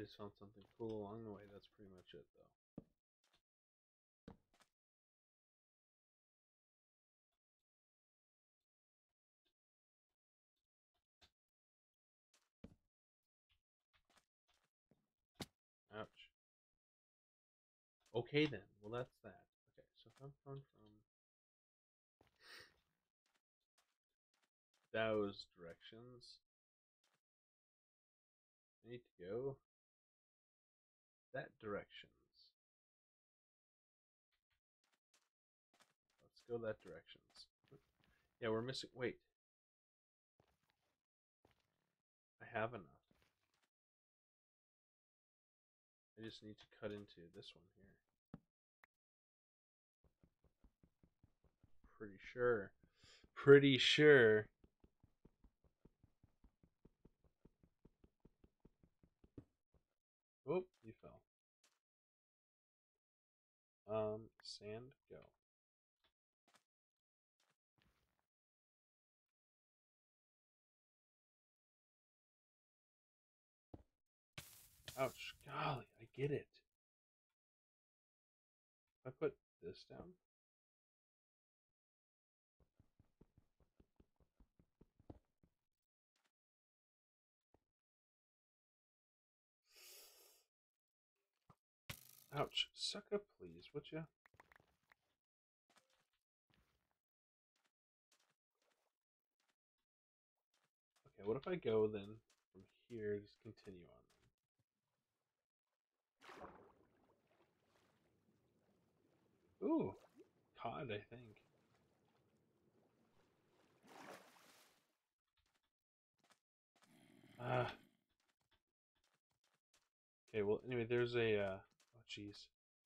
just found something cool along the way. That's pretty much it, though. Ouch. Okay then. Well, that's that. Okay, so if I'm coming from those directions, I need to go that directions. Let's go that directions. Yeah, we're missing. Wait, I have enough. I just need to cut into this one here. Pretty sure. Pretty sure. Oop, you fell. Um, sand, go. Ouch. Golly, I get it. If I put this down. Ouch. Suck up, please, would you? Okay, what if I go then from here, just continue on then? Ooh, cod, I think. Ah. Uh, okay, well, anyway, there's a, uh, oh, jeez.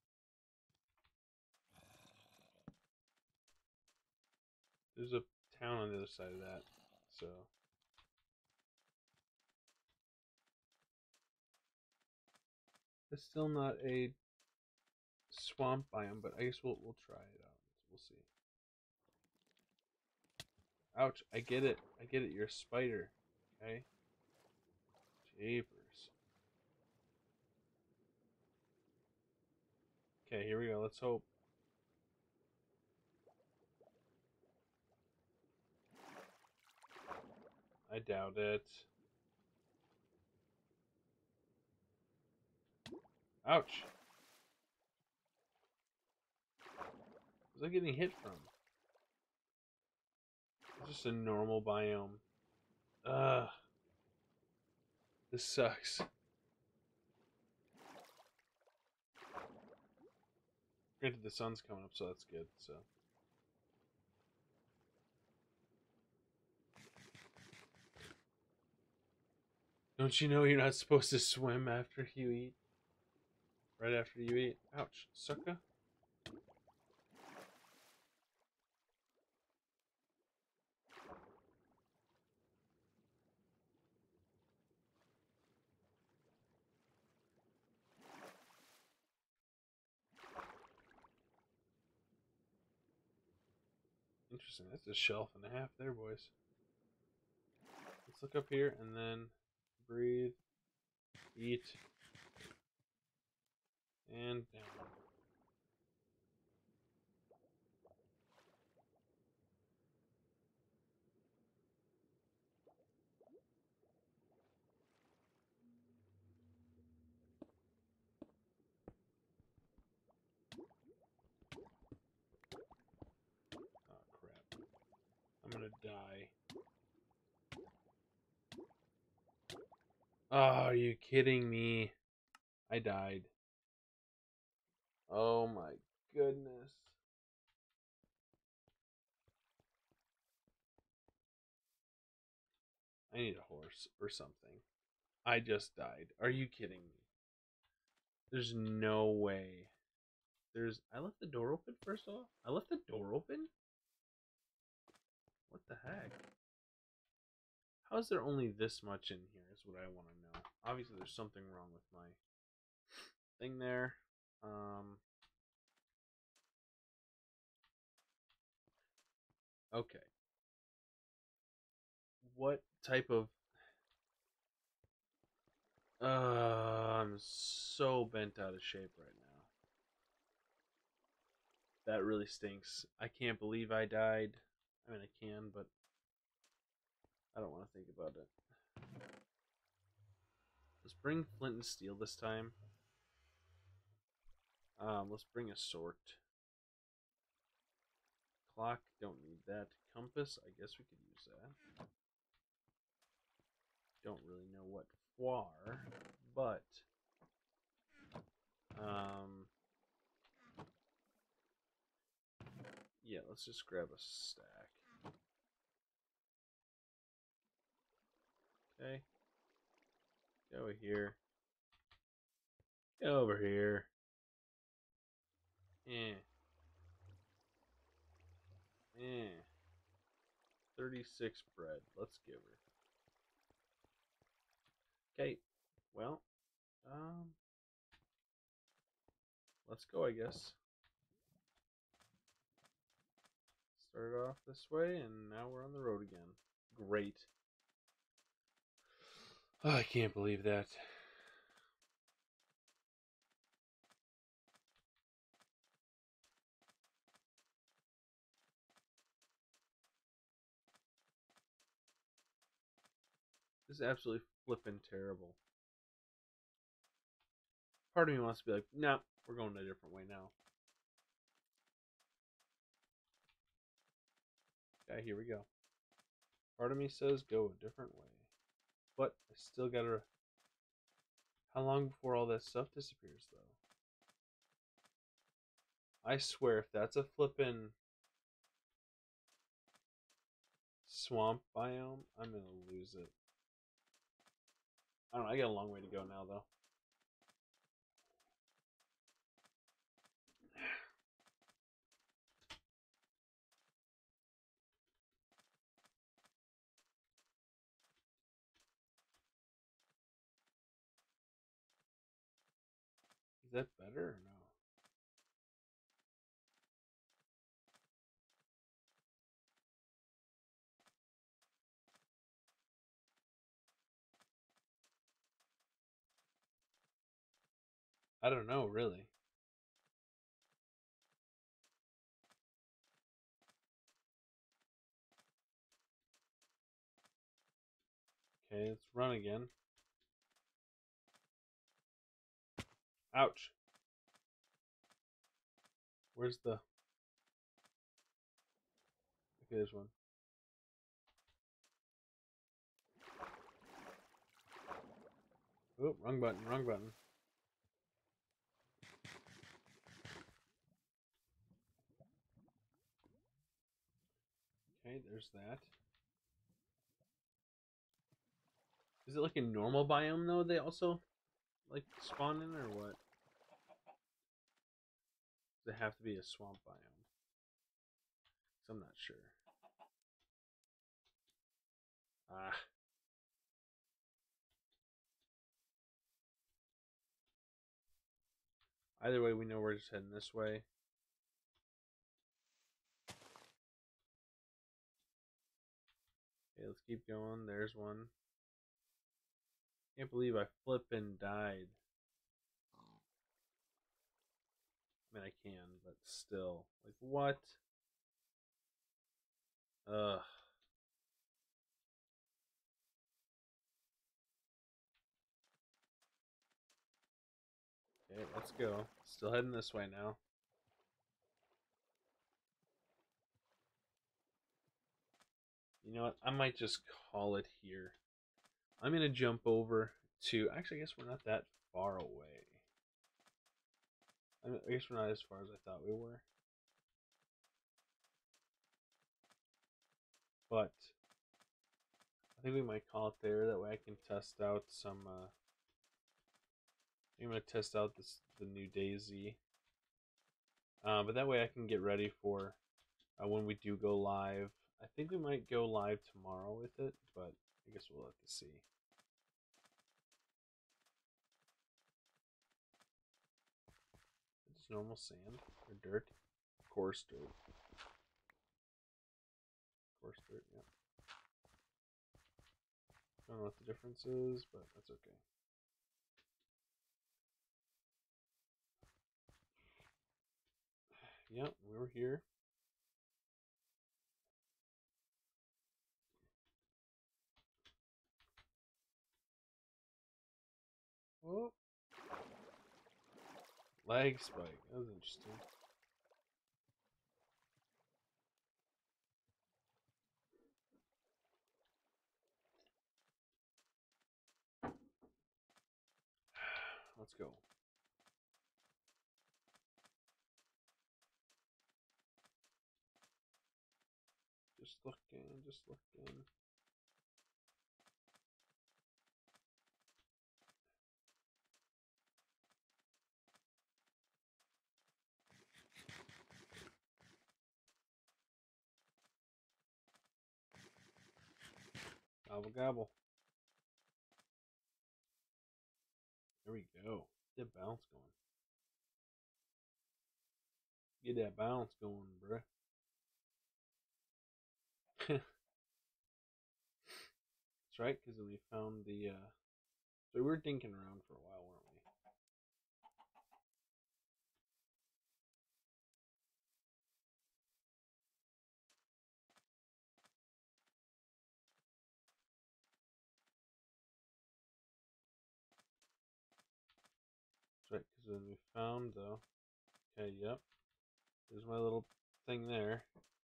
There's a town on the other side of that, so. It's still not a swamp biome, but I guess we'll, we'll try it out. We'll see. Ouch, I get it. I get it, you're a spider. Okay? Jeepers. Okay, here we go. Let's hope. I doubt it. Ouch. Where's I getting hit from? It's just a normal biome. Ugh. This sucks. Granted, the sun's coming up, so that's good, so. Don't you know you're not supposed to swim after you eat? Right after you eat? Ouch. Sucker. Interesting. That's a shelf and a half there, boys. Let's look up here and then breathe, eat, and down. Oh, crap. I'm gonna die. Oh, are you kidding me? I died. Oh my goodness. I need a horse or something. I just died. Are you kidding me? There's no way. There's. I left the door open first off? I left the door open? What the heck? How is there only this much in here is what I want to know. Obviously there's something wrong with my thing there. Um, okay. What type of Uh, I'm so bent out of shape right now. That really stinks. I can't believe I died. I mean, I can, but I don't want to think about it. Let's bring flint and steel this time. Um, let's bring a sort. Clock, don't need that. Compass, I guess we could use that. Don't really know what for, but um, yeah, let's just grab a stack. Okay, go here. Go over here. Eh, eh. thirty-six bread. Let's give her. Okay, well, um, let's go, I guess. Started off this way, and now we're on the road again. Great. Oh, I can't believe that. This is absolutely flippin' terrible. Part of me wants to be like, nah, we're going a different way now. Okay, here we go. Part of me says go a different way. But I still gotta... How long before all that stuff disappears, though? I swear, if that's a flippin' swamp biome, I'm gonna lose it. I don't know, I got a long way to go now, though. Is that better or no? I don't know, really. Okay, let's run again. Ouch. Where's the... Okay, there's one. Oh, wrong button, wrong button. Okay, there's that. Is it like a normal biome, though, they also, like, spawn in, or what? Does it have to be a swamp biome? I'm not sure. Ah. Either way, we know we're just heading this way. Okay, let's keep going. There's one. Can't believe I flippin' died. I mean, I can, but still. Like, what? Ugh. Okay, let's go. Still heading this way now. You know what? I might just call it here. I'm going to jump over to... Actually, I guess we're not that far away. I, mean, I guess we're not as far as I thought we were. But I think we might call it there. That way I can test out some... Uh, I'm going to test out this the new Daisy. Uh, but that way I can get ready for uh, when we do go live. I think we might go live tomorrow with it, but I guess we'll have to see. Just normal sand or dirt? Coarse dirt. Coarse dirt, yeah. Don't know what the difference is, but that's okay. Yep, we were here. Oh, lag spike. That was interesting. Let's go. Just looking, just looking. Gobble gobble. There we go. Get that bounce going. Get that bounce going, bruh. That's right, because we found the. Uh... So we were dinking around for a while, weren't we? That's right, because when we found though. Okay, yep. There's my little thing there.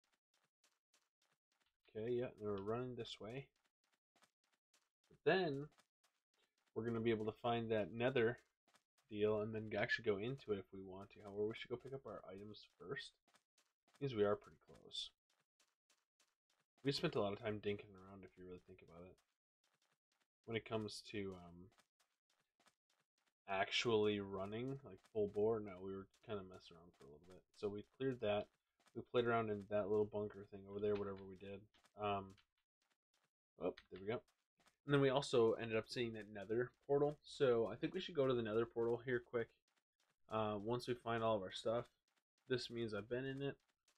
Okay, yeah, they were running this way. But then we're gonna be able to find that nether deal and then actually go into it if we want to. However, we should go pick up our items first. Because we are pretty close. We spent a lot of time dinking around if you really think about it. When it comes to um, actually running, like full bore, no, we were kind of messing around for a little bit. So we cleared that. We played around in that little bunker thing over there, whatever we did. Um, oh, there we go. And then we also ended up seeing that nether portal. So I think we should go to the nether portal here quick. Uh, once we find all of our stuff. This means I've been in it.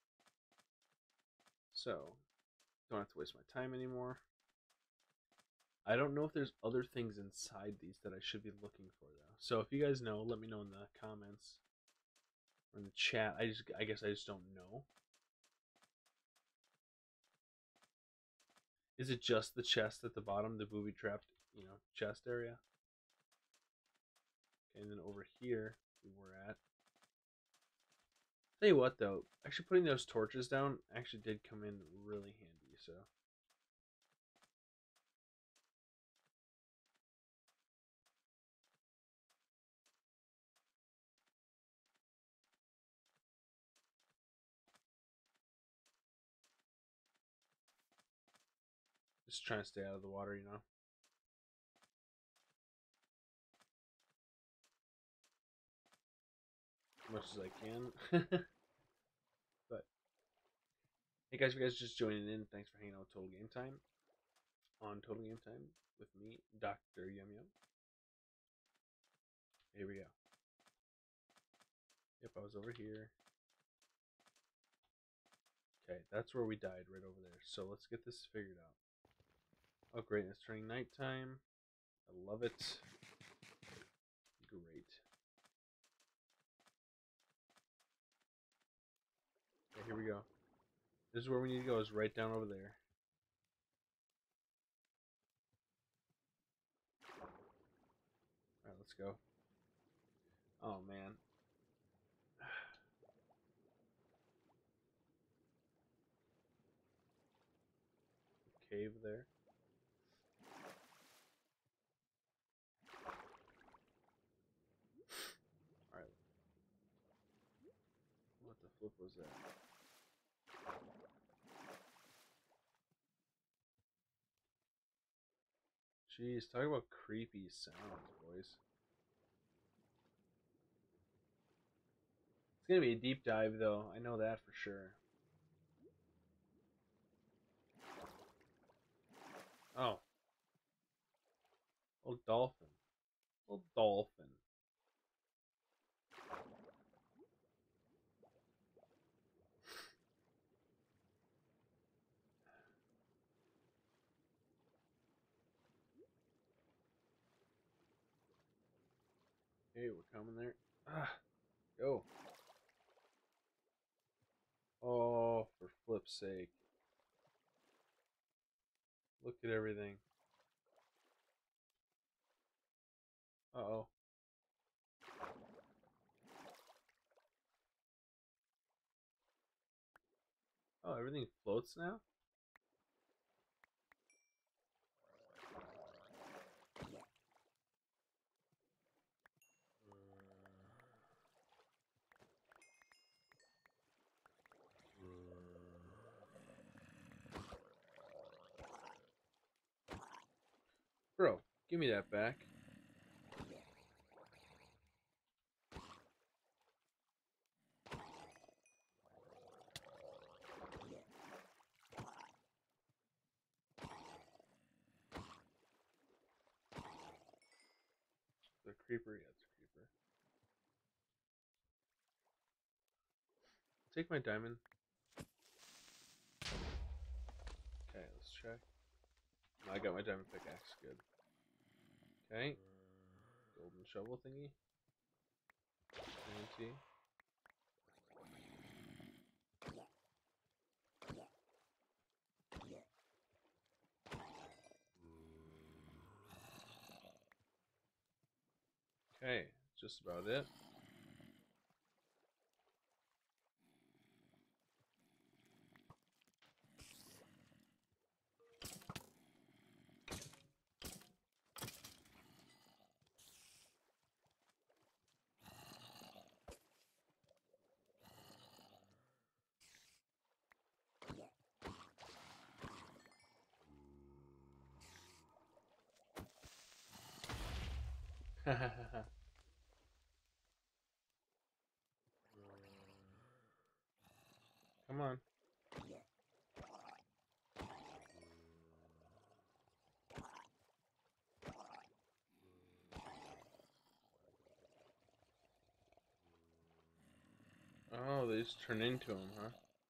So don't have to waste my time anymore. I don't know if there's other things inside these that I should be looking for though. So if you guys know, let me know in the comments or in the chat. I just I guess I just don't know. Is it just the chest at the bottom, the booby trapped, you know, chest area? Okay, and then over here we were at. Tell you what though, actually putting those torches down actually did come in really handy, so. Just trying to stay out of the water, you know. As much as I can. But hey guys, if you guys just joining in, thanks for hanging out with Total Game Time. On Total Game Time with me, Doctor Yum Yum. Here we go. Yep, I was over here. Okay, that's where we died, right over there. So let's get this figured out. Oh great, it's turning nighttime. I love it. Great. Okay, here we go. This is where we need to go, is right down over there. Alright, let's go. Oh man. Cave there. Alright. What the flip was that? Jeez, talk about creepy sounds, boys. It's gonna be a deep dive though, I know that for sure. Oh. Old dolphin. Old dolphin. Hey, we're coming there. Ah, go. Oh, for flip's sake. Look at everything. Uh-oh. Oh, everything floats now? Bro, give me that back. The creeper, yeah, it's a creeper. Take my diamond. Okay, let's check. I got my diamond pickaxe, good. Okay. Golden shovel thingy. T N T. Okay, just about it. Come on. Oh, they just turn into him, huh?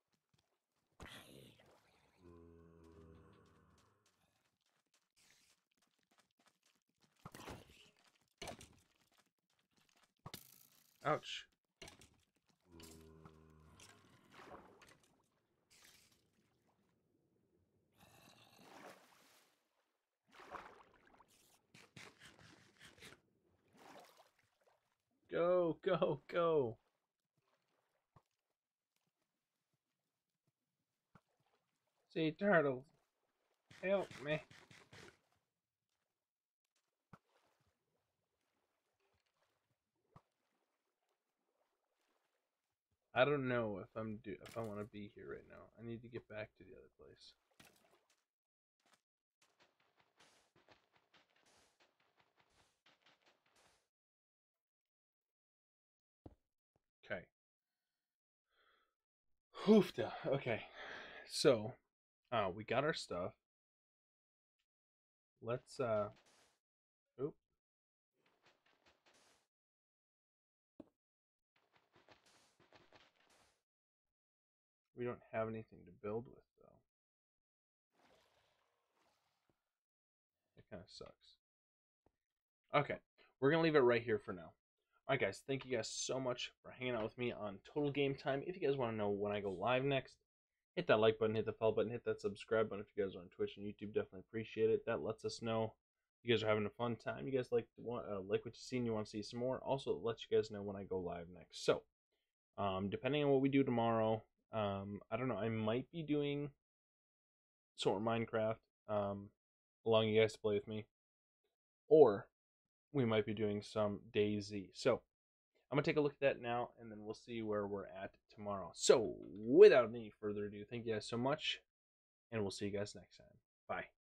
Ouch. Go, go, go. Sea turtles, help me. I don't know if I'm do if I want to be here right now. I need to get back to the other place. Okay. Hoofda. Okay. So, uh, we got our stuff. Let's uh. Oop. We don't have anything to build with though. It kind of sucks. Okay, we're gonna leave it right here for now. Alright guys, thank you guys so much for hanging out with me on Total Game Time. If you guys want to know when I go live next, hit that like button, hit the follow button, hit that subscribe button. If you guys are on Twitch and YouTube, definitely appreciate it. That lets us know you guys are having a fun time. You guys like want uh, like what you see and you want to see some more. Also, it lets you guys know when I go live next. So, um, depending on what we do tomorrow, um, I don't know. I might be doing sort of Minecraft, um, allowing you guys to play with me, or we might be doing some DayZ. So I'm gonna take a look at that now, and then we'll see where we're at tomorrow. So without any further ado, thank you guys so much, and we'll see you guys next time. Bye.